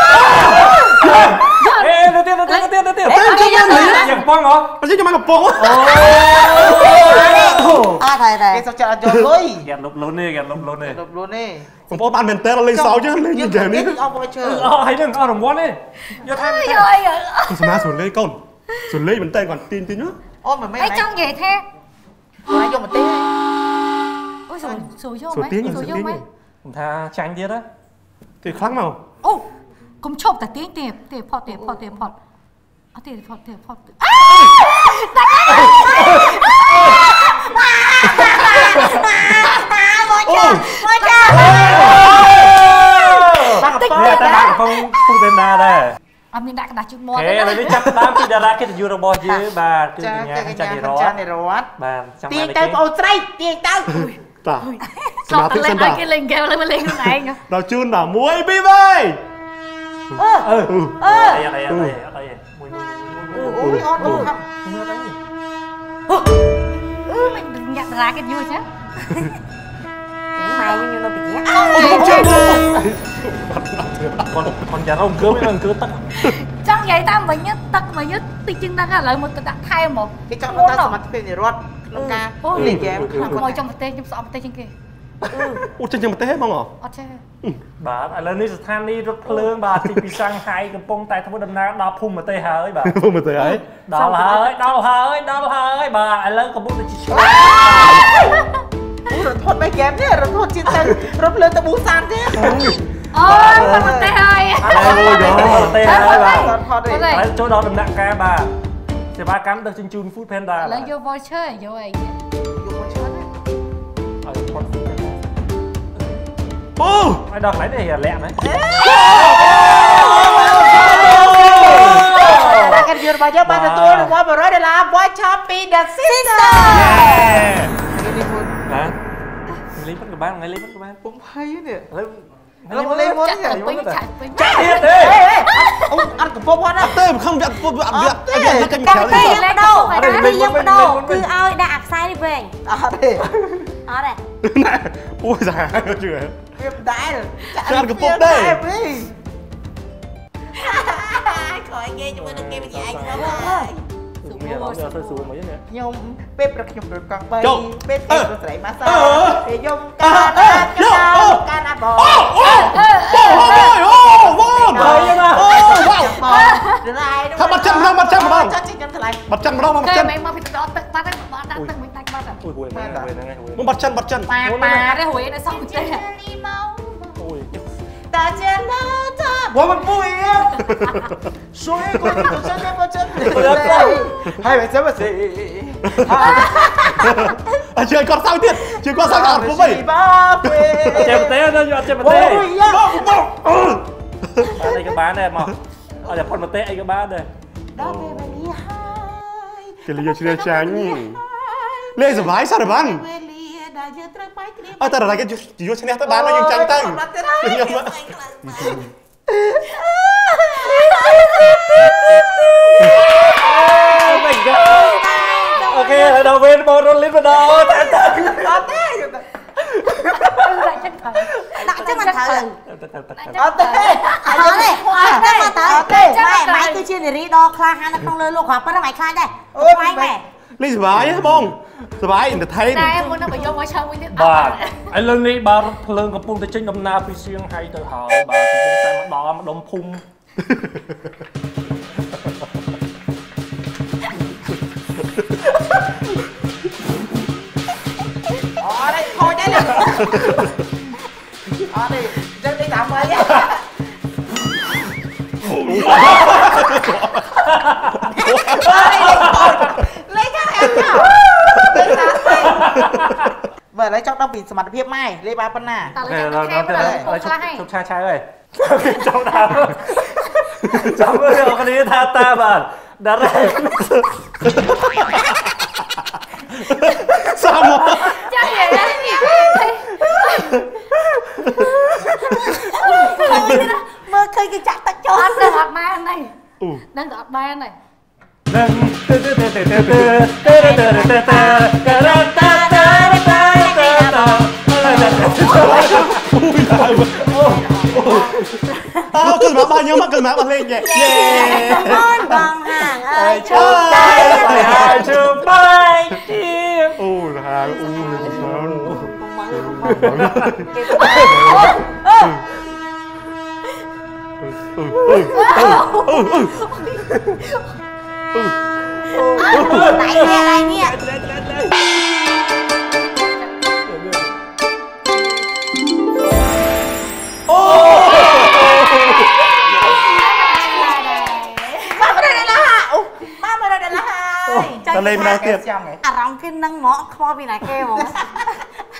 Speaker 8: ទៅយ៉ាងប៉ុងហ៎
Speaker 3: ខ្ញុំយកមកកំប៉ុងអូ
Speaker 5: អត់ហើយ
Speaker 6: គេសុខចិត្តអត់យកលុយ
Speaker 8: គេលុបលុនទេបងប្អូន
Speaker 3: បានមែនតើលេងសើចលេងយ៉ាងនេះ
Speaker 6: អត់មកជើ
Speaker 8: ហើយនឹងអត់រង្វាន់ទេយកថា
Speaker 3: សម្រាប់សួរលេងកូនសួរលេងមែនតើគាត់ទីន
Speaker 6: អូមិនមែន
Speaker 7: អីចង់និយាយថា
Speaker 6: គាត់យកមកទេ
Speaker 7: អូយសួរយកមែន
Speaker 8: ខ្ញុំថាចាញ់ទៀតហ៎
Speaker 3: ទីខ្លាំងមក
Speaker 7: អូកុំឈប់តែទាញទេផុតអត់ទេផុតតែមក
Speaker 8: ចាតែកំពុងពូទេណាដែរ
Speaker 7: អត់មានដាក់กระดาษជូតមាត់
Speaker 8: ទេឥឡូវនេះចាប់តាមពីតារាកិត្តិយសរបស់យើងបាទគឺកញ្ញាចាន់នីរតបាទចាំមក
Speaker 6: ទាញទៅបងអូនស្រីទាញទៅ
Speaker 3: តាសមាធិសិនតា
Speaker 7: គេលេងហ្គេមលេងខ្លួនឯង
Speaker 3: ដល់ជូនដល់1 2 3
Speaker 8: អីមួយ
Speaker 6: អូយអត់អូនខាប់
Speaker 7: ញ៉ាក់តារាកិត្តិយសចា
Speaker 5: ម៉ែខ្ញុំនៅពីញ៉ាក់
Speaker 8: còn nhà ông cướp mấy cướp tắc
Speaker 7: chắc vậy ta mình nhất tắc mà nhất tí chân ta lại một tắc thay một
Speaker 6: cái trong nó ta mặt phê này rót nó ca liền kèm
Speaker 7: ngồi trong một tê trong sọ một tê trên kia
Speaker 3: ủa chân một tê hết không hả
Speaker 8: bà lần này than đi rất lớn bà thì bị sang hai cái bông tay thằng đâm na đào phun một tê hở ấy bà
Speaker 3: phun một tê ấy
Speaker 8: đào hở bà lớn có bút để chỉ
Speaker 6: rồi thốt mấy kém thế rồi thốt trên tay rồi lên ta bú san thế
Speaker 7: ôi con một tê hơi
Speaker 8: tê hơi bà chỗ đó đừng nặng ca bà thì ba cắm được trên chun food panda
Speaker 7: lấy vô voucher vô ấy
Speaker 8: ai đọc lấy để lẹ đấy
Speaker 6: cái gì mà cho bạn tôi là qua rồi là boy choppy the sister
Speaker 8: hả lấy bắt các bạn
Speaker 6: cũng hay nè
Speaker 8: lấy món gì
Speaker 7: chạy
Speaker 8: đi
Speaker 6: ông ăn cơm bông á
Speaker 3: tê không ăn cơm ăn việc
Speaker 5: canh chéo đi lên đâu đi nhưng đâu cứ ơi đã sai đi về
Speaker 6: đây
Speaker 3: ui già chưa
Speaker 6: em đãi rồi
Speaker 3: ăn cơm bông đây
Speaker 6: khỏi nghe cho mình được nghe bây giờ anh không nhung bếp được nhung được con bay bếp được sấy massage để nhung cana bò
Speaker 3: không mặt chân không mặt chân đâu mặt chân
Speaker 7: mày mau bị đó bắt đang từng mình đánh bắt à
Speaker 3: mặt chân
Speaker 7: mà đấy hồi nó xong rồi
Speaker 6: ta chân ta
Speaker 3: quá mặt mũi
Speaker 6: suối con chân hai mẹ sớm mà gì
Speaker 3: chơi con sao tiết chơi con sao cả của mày
Speaker 8: chơi một té thôi chơi một té đây các bạn này mà ở đây một té anh các bạn đây
Speaker 6: đó về mà đi hai
Speaker 3: cái liều chơi tránh lê rồi vãi sao được bắn ta là cái chú chơi ta bán nó nhưng tránh tay
Speaker 8: ok là đầu bên bò rôn lên vào đầu
Speaker 5: đặt chân mặt thở mày cứ chia này đo khai hai nó không lơi luôn họp nó mày khai đây mày mày
Speaker 3: lấy sờ bái á bông sờ bái in the thấy
Speaker 7: này em muốn nó phải vô mới chơi mới
Speaker 8: bà anh lên đi bà lên có phun tới trên đông na phi xiên hay từ hỏi bà cũng tay mặt đỏ mà đông phun
Speaker 6: ở đây thôi đấy ở đây dân đi tạm ấy lấy các em nào vậy lấy trong đó bị mặt hiệp mai lấy ba phân à
Speaker 8: lấy chúc cha trai ơi trong nào trong cái đi ta bà đã ra
Speaker 3: sao mà
Speaker 7: chắc vậy đó
Speaker 5: mơ khơi cái chặt tắt cho
Speaker 7: anh đang gọt ba này đang gọt ba này
Speaker 3: tao cần máu bao nhiêu mắc cần máu bao lên nhỉ
Speaker 5: con bằng hàng ơi
Speaker 8: chụp tay
Speaker 3: ôi hàng
Speaker 5: này nè
Speaker 3: ta lên nào tiệt
Speaker 5: à rong cái nâng mỏ kho vì này kêu mà ok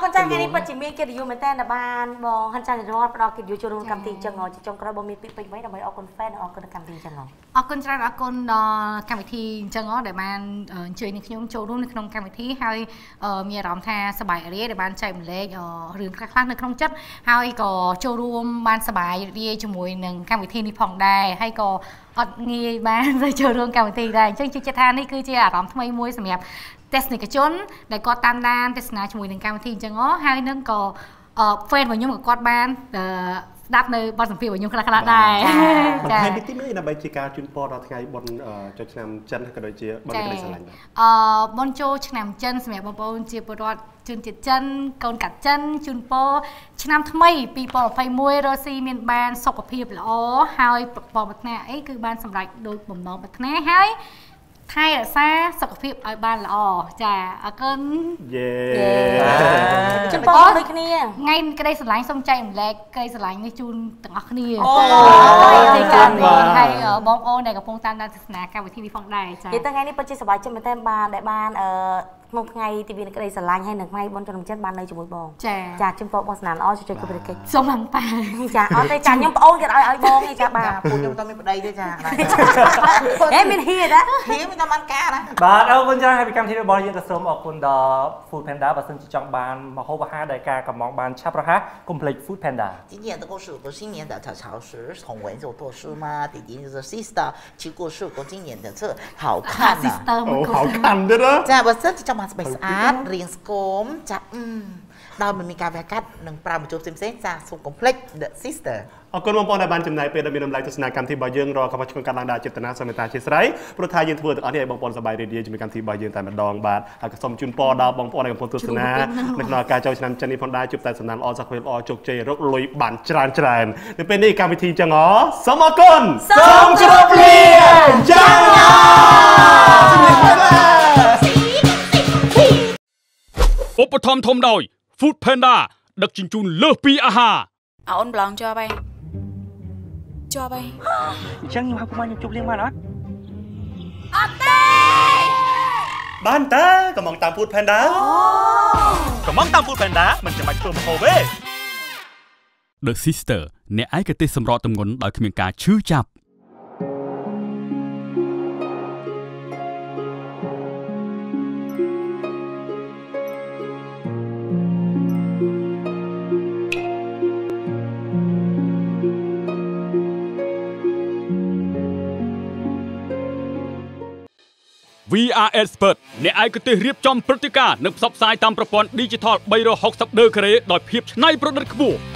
Speaker 5: con trai ngày nay bật chỉ miên kia để dùng mấy tên là ban bò hắn trai rồi bắt đầu kiểu dùng cho luôn cầm tiền chân ngồi chỉ trong cái bò miên pin mấy đồng mấy con fan ở con cầm tiền chân ngồi
Speaker 7: con trai con cầm thì chân ngó để ban chơi những nhóm châu luôn trong cầm thì hayมีรอมทาสบายเรียดบ้านใจมันเล็กเรื่องคลาสในขนมจัดให้ก็โชว์รวมบ้านสบายเรียจมวยหนึ่งการวิธีนี้ผ่องได้ให้ก็อดเงียบ้านไปโชว์รวมการวิธีได้ซึ่งจิตทานนี่คือจะรอมทำไมมวยสมัยเทสนิคจนได้ก็ตามด้านเทศนาจมวยหนึ่งการวิธีจังอ๋อให้นั่นก็เฟรนวันยุ่งกับกอดบ้านดับในบอลสัมผัสวันยุ่งคลาสได้
Speaker 3: มันให้พิธีไม่นะใบจีการจุนปอเราไงบนจดนำจันทร์ก็โดยเฉพาะบนอะไรสลาย
Speaker 7: บนโจชนำจันทร์สมัยบอลเจียบรอดจุนจิตจันกอนกัดจันจุนโปชนำทำไมปีปอไฟมวยโรซีเมียนบานสกปรกแล้วหายปอบัตนาไอ้คือบานสำหรับโดยบ่มน้องบัตนาหายไทยซาสกปรกไอ้บานละจ้าเกิน
Speaker 3: เย่
Speaker 5: จุนโปเลยคนนี้
Speaker 7: ไงก็ได้สลายสมใจเหมือนแรกก็ได้สลายในจุนต่างคนนี้ในการไทยบองโอในกับพงตามด้านศาสนาการวิธีวิฟองได้จ้า
Speaker 5: เดี๋ยวตั้งไงนี่ปัจจัยสบายจะมาเต้นบานได้บานมองไงทีวีก็ได้สลายให้หนึ่งไม้บนจนมันเจ็ดบานเลยจุ่มบองจ้าจุนโปบอสนานจะช่วยกับเด็ก
Speaker 7: สมหลังไป
Speaker 5: จ้าแต่จ้ายังโอนกันไอ้บองไงจ้าบา
Speaker 6: พูดยังต้องไม่ได้ด้วยจ้า
Speaker 5: ไม่เฮียนะ
Speaker 6: เฮียไม่ต้องมันแก่นะ
Speaker 8: บาทเอาคนจ้างให้ไปกำที่บอลยังกระสมออกคนดอฟูดแพนด้าบัสซันจิจังบานมาโฮบะฮาได้การกับมองบานชับระฮะคอมเพล็กซ์ฟูดแพนด้า
Speaker 6: 今年的故事不是新年的潮时从文就做事吗弟弟就是 sister 其故事过今年的这好看呐
Speaker 3: 好看的呢
Speaker 6: จ้าบัสซันจิจังมาสเปซอาร์ตเรียงสโคมจ้าเรามันมีการแบ่งกัดหนึ่งปราบจุดเซมเซนจ้าส่งคอมเพล็กซ์ the sister
Speaker 3: เอาคนมองปอนในบ้านจำนายเป็นดำเนินรายศาสนากรรมที่บ่ายยังรอคำว่าชนการลังดาเจตนาสมัยตาเชสไรโปรทายินทัวร์อันนี้บางปอนสบายเรียจะมีการที่บ่ายยังแต่มาดองบาทอากาศสมจุนปอดาวบางปอนในกับพลตุสนาในขณะการเจ้าชนจันนิพนธ์ได้จุดแต่สนานอสักเวลจกเจรกลุยบันจรานจรานนี่เป็นนี่การวิธีจังอ๋อสมกลสมจุลเปลี่ยนจังอ๋อ
Speaker 1: อุปธรรมทมโดยฟู้ดแพนด้าดักจินจูนเลิศปีอาหาร
Speaker 2: เอาอ้นบลองจ่อไป
Speaker 4: ចឹងខ្ញុំហៅពុកម៉ែខ្ញុំជប់លៀងបានអត់
Speaker 2: អត់ទេ
Speaker 4: បានតើកំងតាមពូតផែនដាកំងតាមពូតផែនដាមិនចាំបាច់ធ្វើម្ហូបទេ
Speaker 1: The Sister អ្នកឯកទេសសម្រកទម្ងន់ដោយគ្មានការឈឺចាប់VR Expert អ្នកឯកទេសរៀបចំព្រឹត្តិការណ៍និងផ្សព្វផ្សាយតាមប្រព័ន្ធ Digital 360 ដឺក្រេដោយភាពច្នៃប្រឌិតខ្ពស់